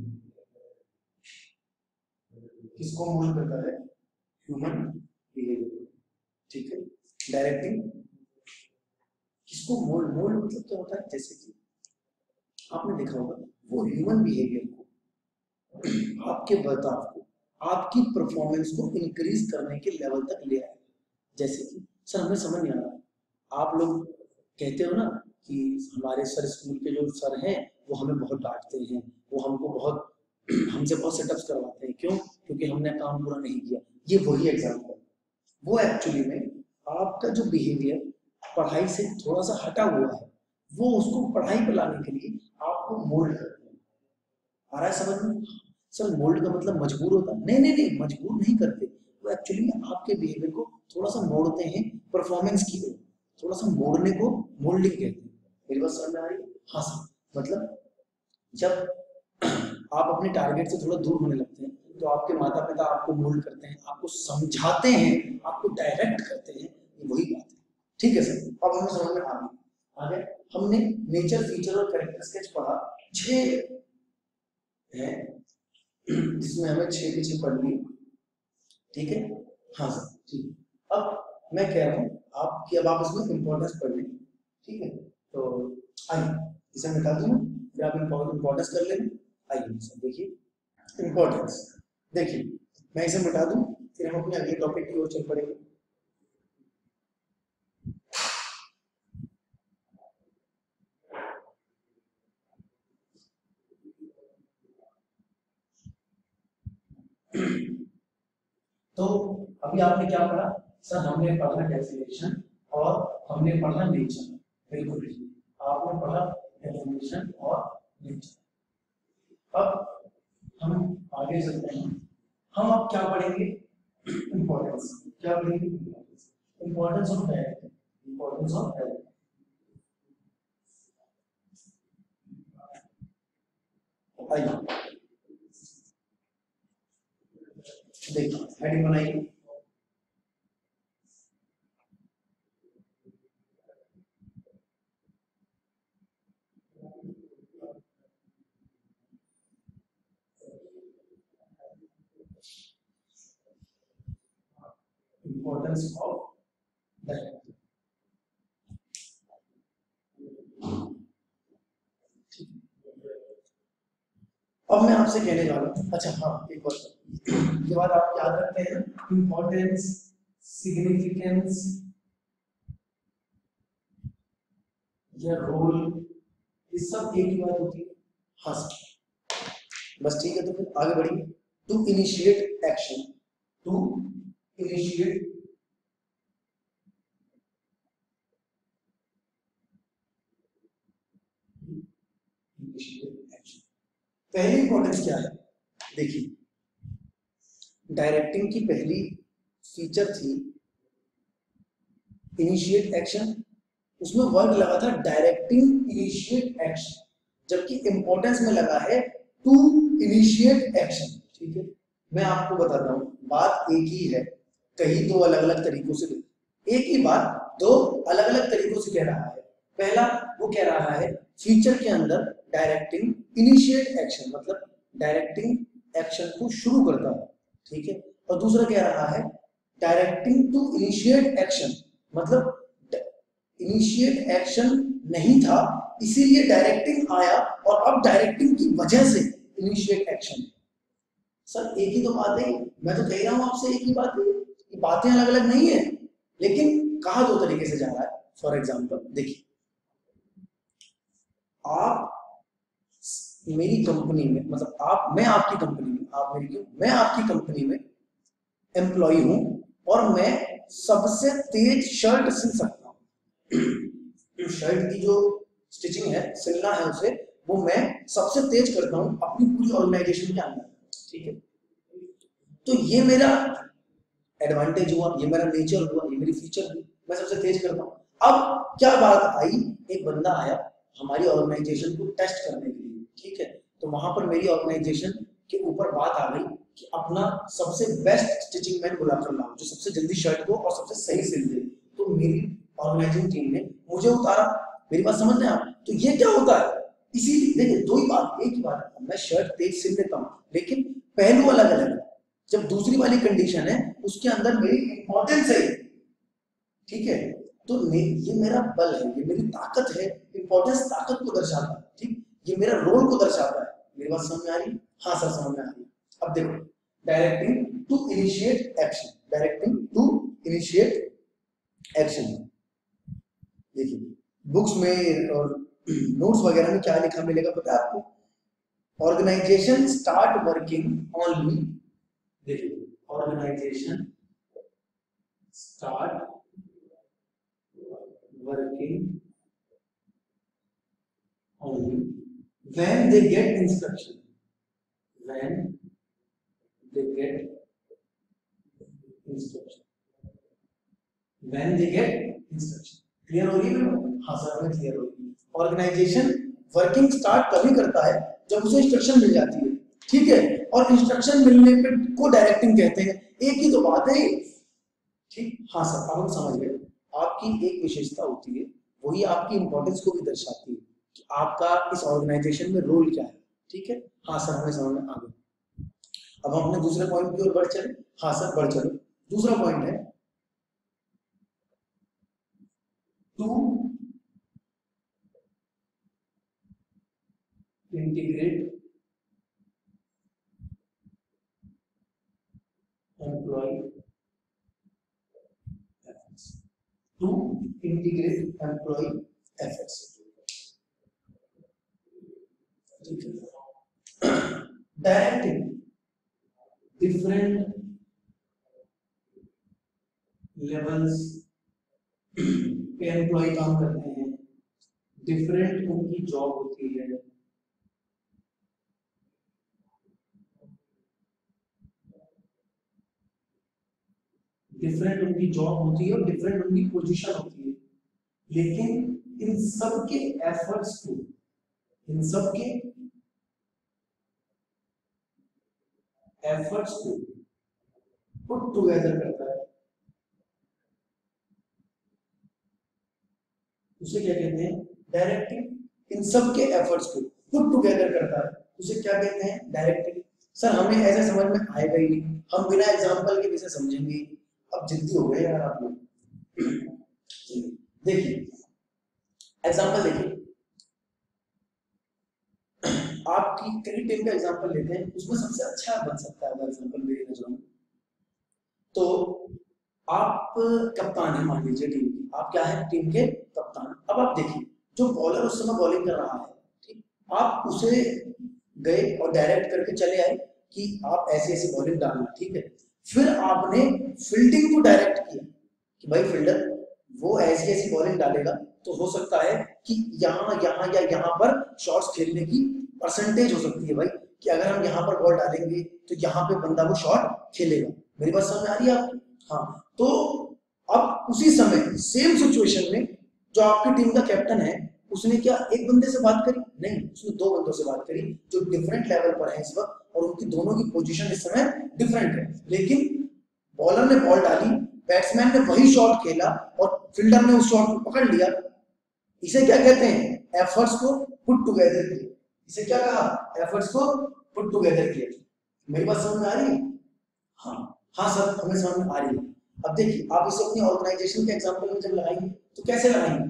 किसको मोल्ड करता है? Human behaviour. ठीक है, डायरेक्टिंग किसको मोल्ड, मोल्ड मतलब क्या होता है? जैसे कि आपने देखा होगा वो ह्यूमन बिहेवियर को, आपके बर्ताव को, आपकी परफॉर्मेंस को इंक्रीज करने के लेवल तक ले आए। जैसे कि सर हमें समझ नहीं आ रहा, आप लोग कहते हो ना कि हमारे सर, स्कूल के जो सर हैं वो हमें बहुत डांटते हैं, वो हमको बहुत हमसे बहुत सेटअप्स करवाते हैं। क्यों? क्योंकि हमने काम पूरा नहीं किया। ये वही एग्जाम्पल, वो एक्चुअली में आपका जो बिहेवियर पढ़ाई से थोड़ा सा हटा हुआ है, वो उसको पढ़ाई पर लाने के लिए आपको मोल्ड करते हैं। आ रहा है समझ में? सर मोल्ड का मतलब मजबूर होता है? नहीं नहीं नहीं, मजबूर नहीं करते, वो एक्चुअली में आपके बिहेवियर को थोड़ा सा मोड़ते हैं परफॉर्मेंस की ओर। थोड़ा सा मोड़ने को मोल्डिंग कहते हैं। मेरी बात समझ में आ रही है? हाँ सर, मतलब जब आप अपने टारगेट से थोड़ा दूर होने लगते हैं तो आपके माता पिता आपको मोल्ड करते हैं, आपको समझाते हैं, आपको डायरेक्ट करते हैं, ये वही बात है। ठीक है सर, अब हमें समझ में आ गई। आगे हमने नेचर, फीचर और कैरेक्टर स्केच पढ़ा, छह है जिसमें हमें छह के छह पढ़ लिए। ठीक है, हाँ सर ठीक है। अब मैं कह रहा हूँ आप कि अब आप इसमें इंपॉर्टेंस पढ़ लें। ठीक है, तो आइए इसे मिटा दूँ, फिर आप इंपॉर्टेंस कर लें। आइए सर देखिए इंपॉर्टेंस, देखिए मैं इसे मिटा दूँ, फिर हम अपने अगले टॉपिक की ओर चल पड़ेंगे। तो अभी आपने क्या पढ़ा सर? हमने पढ़ा डेफिनेशन और हमने पढ़ा नेचर। बिल्कुल, आपने पढ़ा डेफिनेशन और नेचर। अब हम आगे चलते हैं, हम अब क्या पढ़ेंगे? इंपॉर्टेंस। क्या पढ़ेंगे? Importance of direct, importance of direct. आइए देखिए हेडिंग बनाइए। Importance of direct. अब मैं आपसे कहने जा रहा हूँ, अच्छा हाँ एक बात के बाद आप याद रखते हैं इंपॉर्टेंस, सिग्निफिकेंस या रोल, ये सब एक ही बात होती है। हाँ सर बस ठीक है, तो फिर आगे बढ़िए। To initiate action, to initiate initiate action. पहली इंपॉर्टेंस क्या है? देखिए डायरेक्टिंग की पहली फीचर थी इनिशिएट एक्शन, उसमें वर्ड लगा था डायरेक्टिंग इनिशिएट एक्शन, जबकि इंपॉर्टेंस में लगा है टू इनिशिएट एक्शन। ठीक है, मैं आपको बताता हूं, बात एक ही है, कहीं दो अलग अलग तरीकों से, एक ही बात दो अलग अलग तरीकों से कह रहा है। पहला वो कह रहा है फीचर के अंदर डायरेक्टिंग इनिशिएट एक्शन, मतलब डायरेक्टिंग एक्शन को शुरू करता है। ठीक है, और दूसरा कह रहा है डायरेक्टिंग टू इनिशिएट एक्शन, मतलब इनिशिएट एक्शन नहीं था इसीलिए डायरेक्टिंग आया, और अब डायरेक्टिंग की वजह से इनिशिएट एक्शन। सर एक ही तो बात है, मैं तो कह रहा हूं आपसे एक ही बात है, ये बातें अलग अलग नहीं है, लेकिन कहा दो तरीके से जा रहा है। फॉर एग्जाम्पल देखिए, आप मेरी कंपनी में, मतलब आप, मैं आपकी कंपनी में, आप मेरी क्यों, मैं आपकी कंपनी में एम्प्लॉय हूं और मैं सबसे तेज शर्ट सिल सकता हूं। शर्ट की जो स्टिचिंग है, सिलना है उसे, वो मैं सबसे तेज करता हूं अपनी पूरी ऑर्गेनाइजेशन के अंदर। ठीक है, तो ये मेरा एडवांटेज हुआ, ये मेरा नेचर हुआ, ये मेरी फीचर हुई, मैं सबसे तेज करता हूँ। अब क्या बात आई, एक बंदा आया हमारी ऑर्गेनाइजेशन को टेस्ट करने के लिए। ठीक है, तो वहां पर मेरी ऑर्गेनाइजेशन के ऊपर बात आ गई कि अपना सबसे बेस्ट स्टिचिंग मैन बुला कर लाओ, जो सबसे जल्दी शर्ट को और सबसे सही सिल दे। तो मेरी ऑर्गेनाइजिंग टीम ने मुझे उतारा। मेरी बात समझ रहे हैं आप? तो ये क्या होता है, इसीलिए देखिए दो ही बात, एक ही बात, मैं शर्ट तेज सिल लेता हूँ, लेकिन पहलू अलग अलग है। जब दूसरी वाली कंडीशन है उसके अंदर मेरी इंपॉर्टेंस है। ठीक है, तो ये मेरा बल है, ये मेरी ताकत है। इंपॉर्टेंस ताकत को दर्शाता है, ठीक, ये मेरा रोल को दर्शाता है। मेरी बात समझ में आ रही है? हाँ सर समझ में आ रही है। अब देखो directing to initiate action, directing to initiate action. देखिए बुक्स में और नोट्स वगैरह में क्या लिखा मिलेगा पता है आपको? ऑर्गेनाइजेशन स्टार्ट वर्किंग ओनली, देखिए organisation start working only when they get instruction, when they get instruction, when they get instruction। Clear हो रही है? हाँ सर हमें क्लियर हो रही है। ऑर्गेनाइजेशन वर्किंग स्टार्ट तभी करता है जब उसे इंस्ट्रक्शन मिल जाती है। ठीक है, और इंस्ट्रक्शन मिलने पे को डायरेक्टिंग कहते हैं, एक ही तो बात है। ठीक, हाँ सर, अब हम समझ गए। आपकी एक विशेषता होती है, वही आपकी इंपॉर्टेंस को भी दर्शाती है कि आपका इस ऑर्गेनाइजेशन में रोल क्या है। ठीक है, हाँ सर, हमें समझ में आ गया। अब हम अपने दूसरे पॉइंट की ओर बढ़ चले। हाँ सर, बढ़ चलो। दूसरा पॉइंट है to integrate employ efforts, to integrate employ efforts. ठीक है, डायरेक्टिंग डिफरेंट लेवल्स पे एम्प्लॉय काम करते हैं, डिफरेंट उनकी जॉब होती है, डिफरेंट उनकी जॉब होती है और डिफरेंट उनकी पोजीशन होती है, लेकिन इन सब के एफर्ट्स को, इन सब के एफर्ट्स को पुट टुगेदर करता है, उसे क्या कहते हैं? डायरेक्टिंग। इन सब के एफर्ट्स को पुट टुगेदर करता है, उसे क्या कहते हैं? डायरेक्टिंग। सर हमें ऐसे समझ में आएगा ही नहीं, हम बिना एग्जांपल के कैसे समझेंगे? अब जिद्दी हो गए यार आप लोग। देखिए एग्जांपल, देखिए आपकी क्रिकेट टीम का एग्जांपल लेते हैं, उसमें सबसे अच्छा बन सकता है एग्जांपल मेरी नजरों में। तो आप कप्तान है मान लीजिए टीम की, आप क्या है? टीम के कप्तान। अब आप देखिए जो बॉलर उस समय बॉलिंग कर रहा है, ठीक, आप उसे गए और डायरेक्ट करके चले आए कि आप ऐसी ऐसी बॉलिंग डालना, ठीक है। फिर आपने फील्डिंग को डायरेक्ट किया कि भाई फील्डर वो ऐसी ऐसी बॉलिंग डालेगा, तो हो सकता है कि यहाँ यहाँ या यहाँ पर शॉट्स खेलने की परसेंटेज हो सकती है भाई, कि अगर हम यहाँ पर बॉल डालेंगे तो यहाँ पे बंदा वो शॉट खेलेगा। मेरी बात समझ में आ रही है आपकी? हाँ, तो अब उसी समय सेम सिचुएशन में जो आपकी टीम का कैप्टन है, उसने क्या एक बंदे से बात करी? नहीं, उसने दो बंदों से बात करी जो डिफरेंट लेवल पर है इस वक्त, और उनकी दोनों की पोजीशन इस समय डिफरेंट है। लेकिन बॉलर ने बॉल डाली, बैट्समैन ने वही शॉट खेला और फील्डर ने उस शॉट को पकड़ लिया। इसे क्या कहते हैं? एफर्ट्स को पुट टुगेदर किया। इसे क्या कहा? एफर्ट्स को पुट टुगेदर किया। मेरी बात समझ में आ रही है? हाँ हाँ सर, हमें समझ में आ रही है। अब देखिए आप इसे अपनी ऑर्गेनाइजेशन के एग्जांपल में जब लगाएंगे तो कैसे लगाएंगे?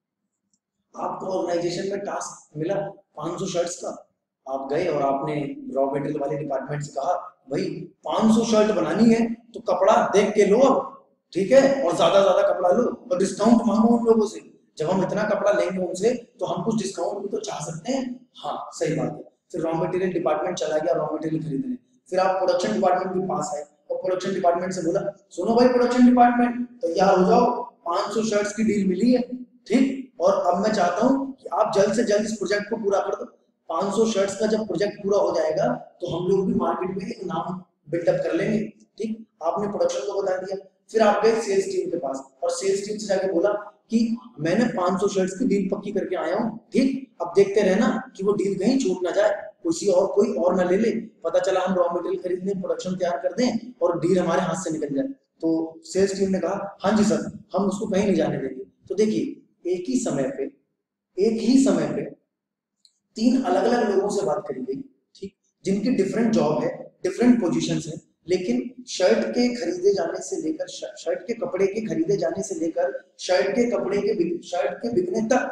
आपको ऑर्गेनाइजेशन में टास्क मिला पाँच सौ शर्ट्स का, आप गए और आपने रॉ मटेरियल वाले डिपार्टमेंट से कहा भाई पाँच सौ शर्ट बनानी है तो कपड़ा देख के लो अब, ठीक है, और ज्यादा ज्यादा कपड़ा लो और डिस्काउंट मांगो उन लोगों से। जब हम इतना कपड़ा लेंगे उनसे तो हम कुछ डिस्काउंट भी तो चाह सकते हैं। हाँ सही बात है। फिर रॉ मटेरियल डिपार्टमेंट चला गया रॉ मटेरियल खरीदने, फिर आप प्रोडक्शन डिपार्टमेंट के पास आए और प्रोडक्शन डिपार्टमेंट से बोला सुनो भाई प्रोडक्शन डिपार्टमेंट तैयार हो जाओ, पाँच सौ शर्ट्स की डील मिली है, ठीक, और अब मैं चाहता हूं कि आप जल्द से जल्द इस प्रोजेक्ट को पूरा कर दो। पाँच सौ शर्ट्स का जब प्रोजेक्ट पूरा हो जाएगा तो हम लोग भी मार्केट में एक नाम बिल्डअप कर लेंगे, ठीक। आपने प्रोडक्शन को बता दिया, फिर आप गए सेल्स टीम के पास और सेल्स टीम से जाके बोला कि मैंने पाँच सौ शर्ट्स की डील पक्की करके आया हूँ, ठीक, अब देखते रहना कि वो डील कहीं छूट ना जाए, किसी और कोई और ना ले ले, पता चला हम रॉ मटेरियल खरीद लें, प्रोडक्शन तैयार कर दें और डील हमारे हाथ से निकल जाए। तो सेल्स टीम ने कहा हाँ जी सर, हम उसको कहीं नहीं जाने देंगे। तो देखिए एक ही समय पे एक ही समय पे तीन अलग अलग लोगों से बात करी गई, ठीक, जिनकी डिफरेंट जॉब है, डिफरेंट पोजीशंस है, लेकिन शर्ट के खरीदे जाने से लेकर शर्ट के कपड़े के खरीदे जाने से लेकर शर्ट के कपड़े के शर्ट के बिकने तक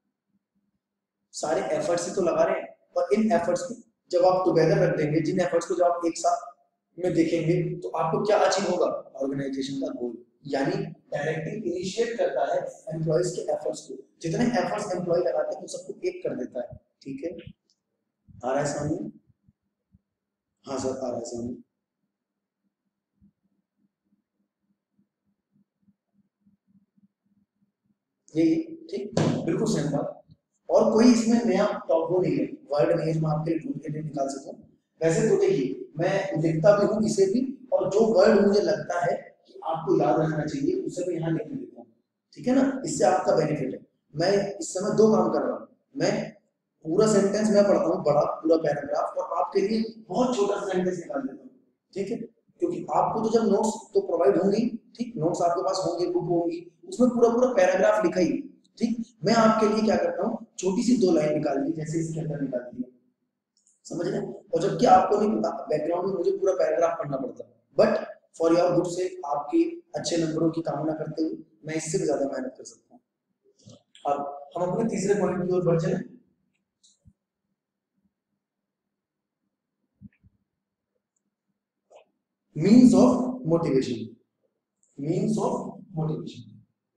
सारे एफर्ट्स ही तो लगा रहे हैं। और इन एफर्ट्स को जब आप टुगेदर रख देंगे, जिन एफर्ट्स को जब आप एक साथ में देखेंगे तो आपको क्या अचीव होगा? ऑर्गेनाइजेशन का गोल। यानी डायरेक्टिंग इनिशिएट करता है एम्प्लॉयज के एफर्ट्स को, जितने एफर्ट्स एम्प्लॉय लगाते हैं उन सबको एक कर देता है, ठीक है। आ रहा है सामने? हाँ सर आ रहा है सामने। यही ठीक, बिल्कुल सेम बात। और कोई इसमें नया टॉप वो नहीं है, वर्ड नहीं है जो मैं आपके लिए ढूंढ के लिए निकाल सकूं। वैसे तो देखिए मैं लिखता भी हूँ इसे भी, और जो वर्ड मुझे लगता है कि आपको याद रखना चाहिए उसे मैं यहाँ लिख देता हूँ, ठीक है ना, इससे आपका बेनिफिट है। मैं इस समय दो काम कर रहा हूँ, मैं पूरा सेंटेंस मैं पढ़ता हूँ बड़ा पूरा पैराग्राफ और आपके लिए बहुत छोटा सा सेंटेंस निकाल देता हूँ, ठीक है, क्योंकि आपको तो जब नोट्स तो प्रोवाइड होंगी, ठीक, नोट्स आपके पास होंगे, बुक होंगी, उसमें पूरा पूरा पैराग्राफ लिखा ही, ठीक, मैं आपके लिए क्या करता हूँ छोटी सी दो लाइन निकाल दी जैसे इसके अंदर निकाल दी, समझ रहे हैं, और जबकि आपको नहीं पता बैकग्राउंड में मुझे पूरा पैराग्राफ पढ़ना पड़ता है, बट फॉर योर गुड से आपके अच्छे नंबरों की कामना करते हुए मैं इससे भी ज्यादा मेहनत कर सकता हूँ। अब हम अपने तीसरे पॉइंट की ओर बढ़ चले। Means of motivation, means of motivation,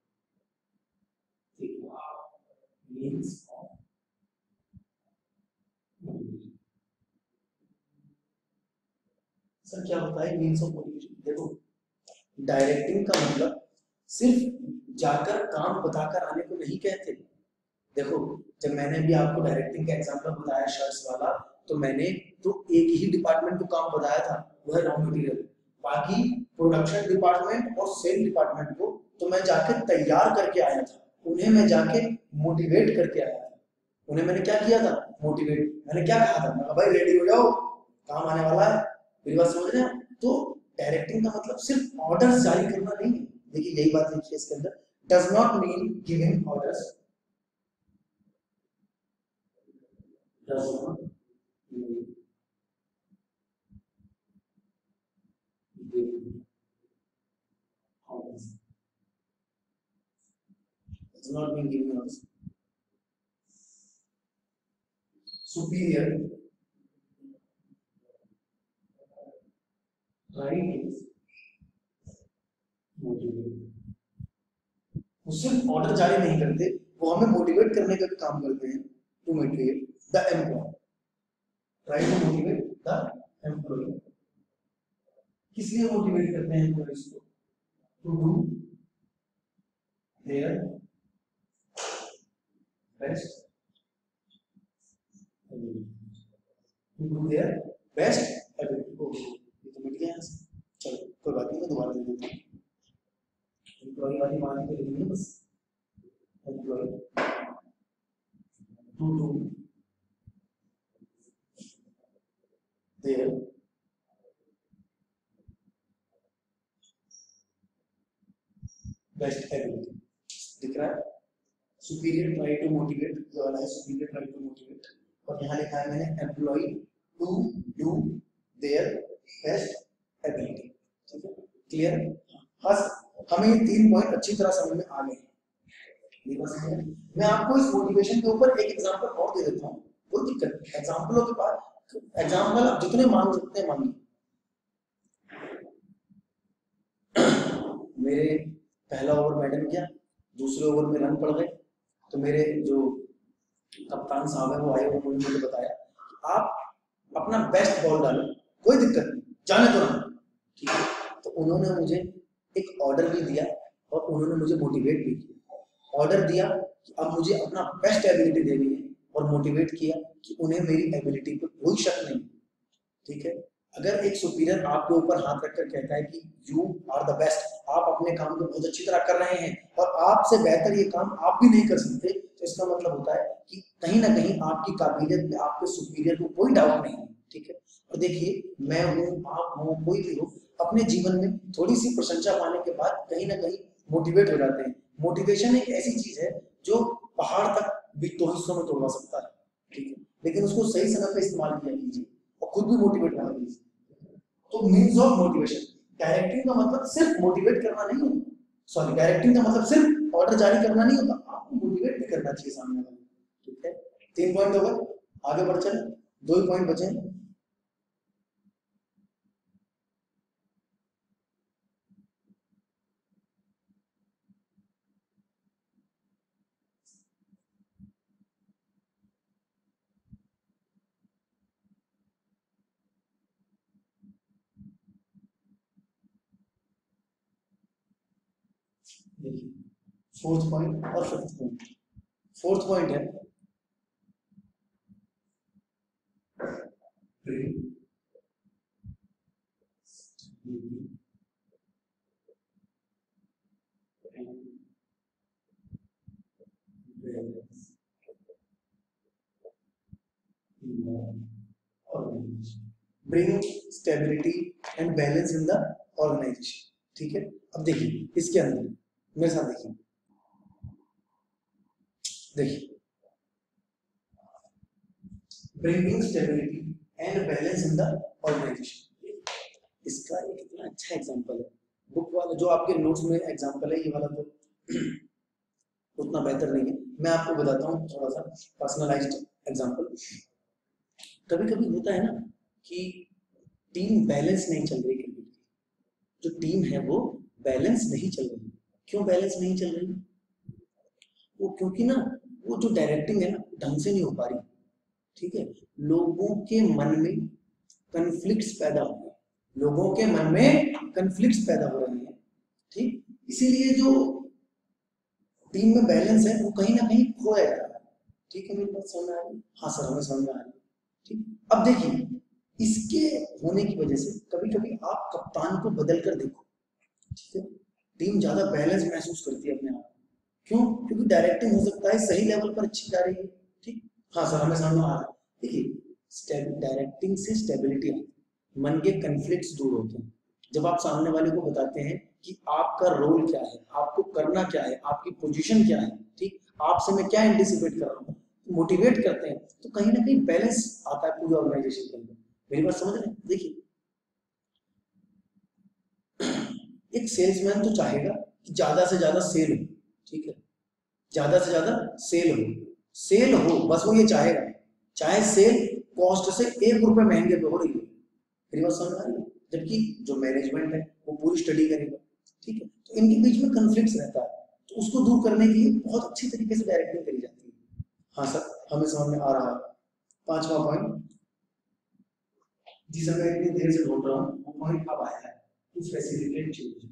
means of motivation. Sir क्या होता है मीन्स ऑफ मोटिवेशन? देखो, डायरेक्टिंग का मतलब सिर्फ जाकर काम बताकर आने को नहीं कहते। देखो, जब मैंने भी आपको डायरेक्टिंग का एग्जांपल बताया शर्ट्स वाला, तो मैंने तो एक ही डिपार्टमेंट को काम बताया था, वो है रॉ मटेरियल। बाकी प्रोडक्शन डिपार्टमेंट और सेल डिपार्टमेंट को तो मैं जाके तैयार करके आया था, उन्हें मैं जाके मोटिवेट करके आया था। उन्हें मैंने क्या किया था? मोटिवेट। मैंने क्या कहा था? मैं कहा भाई रेडी हो जाओ, काम आने वाला है। मेरी बात समझ रहे हैं? तो डायरेक्टिंग का मतलब सिर्फ ऑर्डर्स जारी करना नहीं है। देखिए यही बात लिखी है इसके अंदर, does not mean giving orders, does not mean giving orders. Does not mean giving orders. Superior right motivate. वो सिर्फ ऑर्डर जारी नहीं करते, वो हमें मोटिवेट करने का भी काम करते हैं। To motivate the employ, right to motivate the employ. किस लिए मोटिवेट करते हैं एम्प्लॉयज को? To do their best, to do their best ability. Okay, ये तो मिट गया यहाँ से। चलो कोई बात नहीं, मैं दोबारा दे देता हूँ। एम्प्लॉय वाली मान के लिखनी है बस, employ to do their best ability. दिख रहा है? सुपीरियर ट्राई टू मोटिवेट, जो वाला है सुपीरियर ट्राई टू मोटिवेट, और यहाँ लिखा है मैंने employ to do their best ability. ठीक है, क्लियर? हाँ, हमें ये तीन पॉइंट अच्छी तरह समझ में आ गए। मैं आपको इस मोटिवेशन के ऊपर एक एग्जांपल और दे देता हूँ, कोई दिक्कत नहीं, एग्जांपलों के बाद एग्जांपल आप जितने मांग सकते हैं मांगिए। मेरे पहला ओवर मैडम किया, दूसरे ओवर में रन पड़ गए, तो मेरे जो कप्तान साहब है वो आए, उन्होंने मुझे बताया आप अपना बेस्ट बॉल डालो, कोई दिक्कत नहीं, जाने दो ना, ठीक है। तो उन्होंने मुझे एक ऑर्डर भी दिया और उन्होंने मुझे मोटिवेट भी किया। ऑर्डर दिया कि अब मुझे अपना बेस्ट एबिलिटी देनी है, और मोटिवेट किया कि उन्हें मेरी एबिलिटी पर कोई शक नहीं, ठीक है। अगर एक सुपीरियर आपके ऊपर हाथ रखकर कहता है कि यू आर द बेस्ट, आप अपने काम को बहुत अच्छी तरह कर रहे हैं और आपसे बेहतर ये काम आप भी नहीं कर सकते, तो इसका मतलब होता है कि कहीं ना कहीं आपकी काबिलियत में आपके सुपीरियर को कोई डाउट नहीं है, ठीक है। और देखिए, मैं हूँ, आप हो, कोई भी हो, अपने जीवन में थोड़ी सी प्रशंसा पाने के बाद कहीं ना कहीं मोटिवेट हो जाते हैं। मोटिवेशन एक ऐसी चीज है जो पहाड़ तक भी दो हिस्सों में तोड़वा सकता है, ठीक है, लेकिन उसको सही समय पे इस्तेमाल किया कीजिए और खुद भी मोटिवेट रहा कीजिए। तो मीन्स ऑफ मोटिवेशन, डायरेक्टिंग का मतलब सिर्फ मोटिवेट करना नहीं होता, सॉरी, डायरेक्टिंग का मतलब सिर्फ ऑर्डर जारी करना नहीं होता, आपको मोटिवेट भी करना चाहिए सामने वाले, ठीक है। तीन पॉइंट हो गए, आगे बढ़ चले, दो ही पॉइंट बचे। देखिए, फोर्थ पॉइंट और फिफ्थ पॉइंट। फोर्थ पॉइंट है bring stability and balance in the organisation. ठीक है, अब देखिए इसके अंदर मेरे साथ देखिए, देखिए bringing stability and balance in the organisation, इसका एक इतना अच्छा एग्जांपल है। बुक वाला जो आपके नोट्स में एग्जांपल है, ये वाला तो उतना बेहतर नहीं है, मैं आपको बताता हूँ थोड़ा सा पर्सनलाइज्ड एग्जांपल। कभी कभी होता है ना कि टीम बैलेंस नहीं चल रही, क्रिकेट की जो टीम है वो बैलेंस नहीं चल रही। क्यों बैलेंस नहीं चल रही? वो क्योंकि ना वो जो डायरेक्टिंग है ना ढंग से नहीं हो पा रही। ठीक है, लोगों के मन में कन्फ्लिक्ट्स पैदा हो रहे हैं, लोगों के मन में कन्फ्लिक्ट्स पैदा हो रहे हैं। ठीक, इसीलिए जो टीम में बैलेंस है वो कहीं ना कहीं खोया जा रहा है। ठीक है, मेरी बात समझ में आ रही? हाँ सर, हमें समझ में आ रही। ठीक, अब देखिए इसके होने की वजह से कभी कभी आप कप्तान को बदल कर देखो। ठीक है, टीम ज्यादा बैलेंस महसूस करती है अपने आप। क्यों? क्योंकि डायरेक्टिंग हो सकता है सही लेवल पर अच्छी जा रही है। ठीक, हाँ सर, हमें समझ में आ रहा है। देखिए डायरेक्टिंग से स्टेबिलिटी आती है, मन के कन्फ्लिक्ट्स दूर होते हैं। जब आप सामने वाले को बताते हैं कि आपका रोल क्या है, आपको करना क्या है, आपकी पोजीशन क्या है, ठीक, आपसे मैं क्या एंटिसिपेट कर रहा हूँ, मोटिवेट करते हैं, तो कहीं ना कहीं बैलेंस आता है पूरी ऑर्गेनाइजेशन के अंदर। मेरी बात समझ रहे हैं? देखिए एक सेल्समैन तो चाहेगा कि ज्यादा से ज्यादा सेल हो। ठीक है, ज्यादा से ज्यादा सेल हो, सेल हो, बस वो ये चाहेगा, चाहे सेल कॉस्ट से एक रुपए महंगे पे हो रही है। मेरी बात समझ आ रही है? जबकि जो मैनेजमेंट है वो पूरी स्टडी करेगा। ठीक है, तो इनके बीच में कन्फ्लिक्ट रहता है, तो उसको दूर करने के लिए बहुत अच्छी तरीके से डायरेक्टिंग करी जाती है। हाँ सर, हमें समझ में आ रहा है। पांचवा पॉइंट जिसे मैं इतनी देर से ढूंढ रहा हूँ, वो पॉइंट अब आया है, टू फैसिलिटेट चेंज।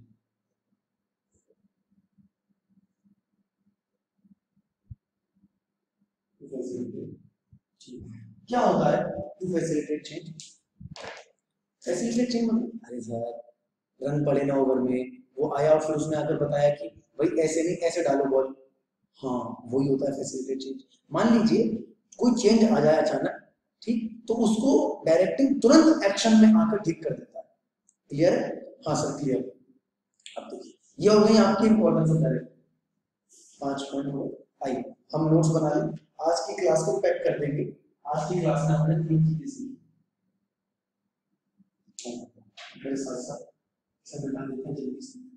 क्या होता है to facilitate change? Facilitate change मतलब, अरे सर रन पड़े ना ओवर में, वो आया और फिर उसने आकर बताया कि भाई ऐसे नहीं ऐसे डालो बॉल। हाँ, वही होता है फैसिलिटेट चेंज। मान लीजिए कोई चेंज आ जाए अचानक, ठीक, तो उसको डायरेक्टिंग तुरंत एक्शन में आकर ठीक कर देता है। क्लियर है? हाँ सर क्लियर। अब देखिए ये हो गई आपकी इंपॉर्टेंस ऑफ डायरेक्टिंग। पांच पॉइंट हो, आइए हम नोट्स बना लें, आज की क्लास को पैक कर देंगे। आज की क्लास में हमने तीन चीजें सीखी, मेरे साथ साथ सब बता देते हैं जल्दी से।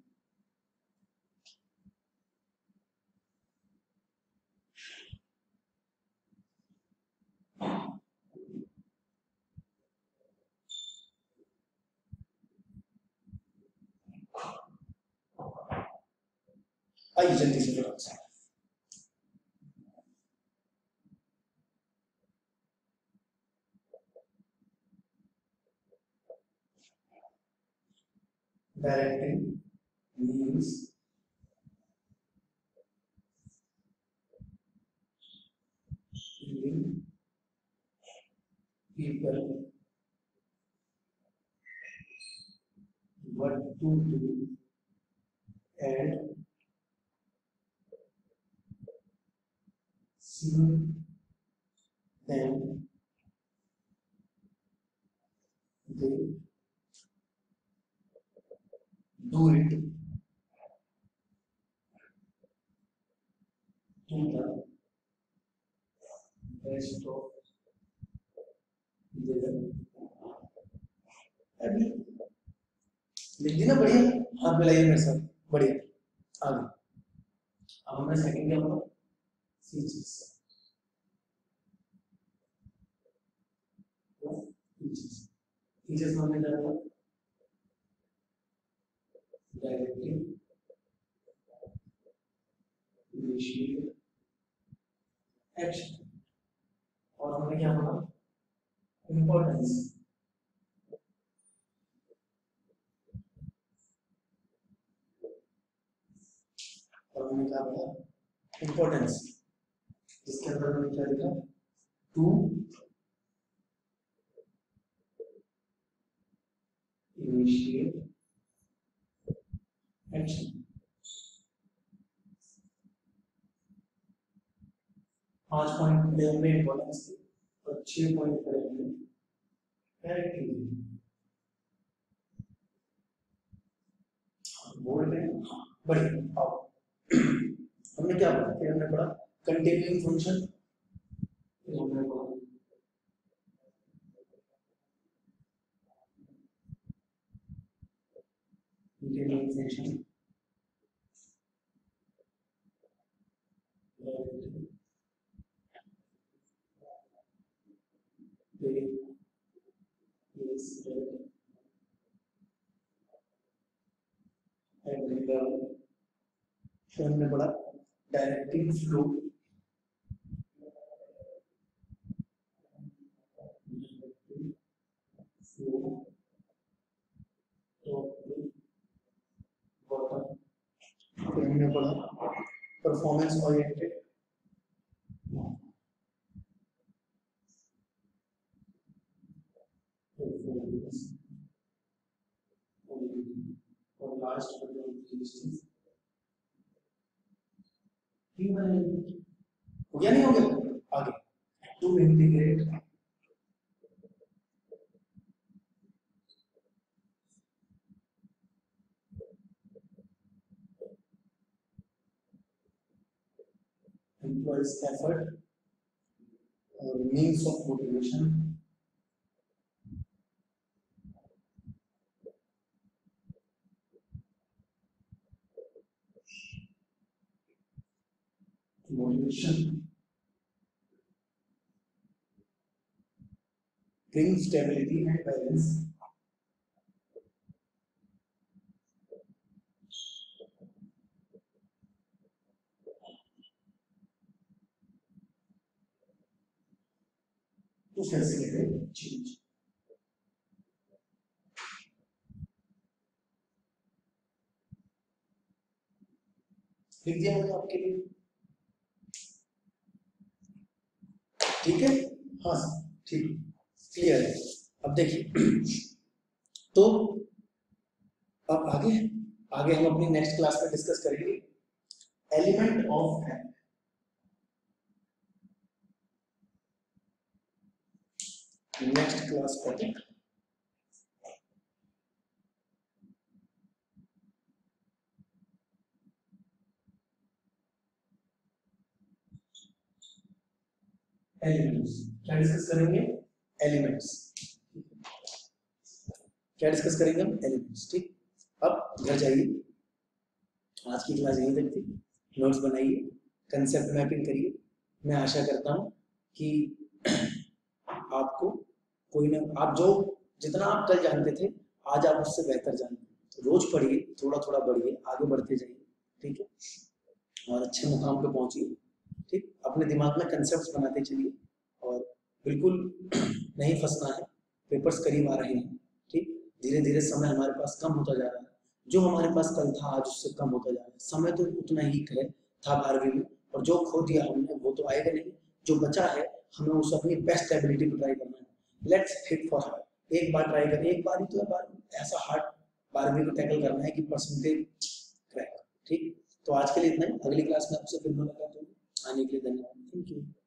आइए जल्दी से जल्दी से। Directing means giving people what to do and seeing them they do it to the best of their। अभी लिख दी ना, बढ़िया, हाथ मिलाइए मेरे साथ, बढ़िया, आगे। अब हमने सेकंड क्या बोला? फीचर्स। फीचर्स फीचर्स में हमने क्या बोला? Directing, initiate, action. और हमने क्या बोला? इंपॉर्टेंस। और हमने क्या बोला? इंपॉर्टेंस, जिसके अंदर हमने क्या लिखा? To initiate action. पांच पॉइंट पढ़े हमने इंपॉर्टेंस के, और छह पॉइंट पढ़े हमने बोर्ड में बढ़िया आओ। हमने क्या पढ़ा? फिर हमने पढ़ा कंटिन्यूइंग फंक्शन, फिर हमने पढ़ा कंटिन्यूइंग फंक्शन, फिर हमने पढ़ा डायरेक्टिंग फ्लो, फिर हमने पढ़ा परफॉर्मेंस ओरिएंटेड, और लास्ट हो गया नहीं हो गया? आगे to integrate employees effort or means of motivation, motivation brings stability and balance, to facilitate change. लिख दिया मैंने आपके लिए, ठीक है? हाँ ठीक, क्लियर है। अब देखिए तो अब आगे आगे हम अपनी नेक्स्ट क्लास में डिस्कस करेंगे element of app. Next class topic elements. क्या डिस्कस करेंगे? एलिमेंट्स। क्या डिस्कस करेंगे हम? एलिमेंट्स। ठीक, अब घर जाइए, आज की क्लास यहीं तक थी, नोट्स बनाइए, कंसेप्ट मैपिंग करिए। मैं आशा करता हूँ कि आपको कोई ना, आप जो जितना आप कल जानते थे आज आप उससे बेहतर जानते हैं। तो रोज पढ़िए, थोड़ा थोड़ा बढ़िए, आगे बढ़ते जाइए, ठीक है? और अच्छे मुकाम पे पहुंचिए, ठीक? अपने दिमाग में कंसेप्ट बनाते चलिए और बिल्कुल नहीं फंसना है, पेपर्स करीब आ रहे हैं, ठीक? धीरे धीरे समय हमारे पास कम होता जा रहा है, जो हमारे पास कल था आज उससे कम होता जा रहा है। समय तो उतना ही है था बारहवीं में, और जो खो दिया हमने वो तो आएगा नहीं, जो बचा है हमें उसे अपनी बेस्ट एबिलिटी पर ट्राई करना है। लेट्स हिट फॉर हार्ड, एक बार ट्राई करें, एक बार ही तो है, बार ऐसा हार्ड बारहवीं को टैकल करना है कि परसेंटेज क्रैक, ठीक? तो आज के लिए इतना ही, अगली क्लास में आपसे फिर मुलाकात होगी। आने के लिए धन्यवाद, थैंक यू।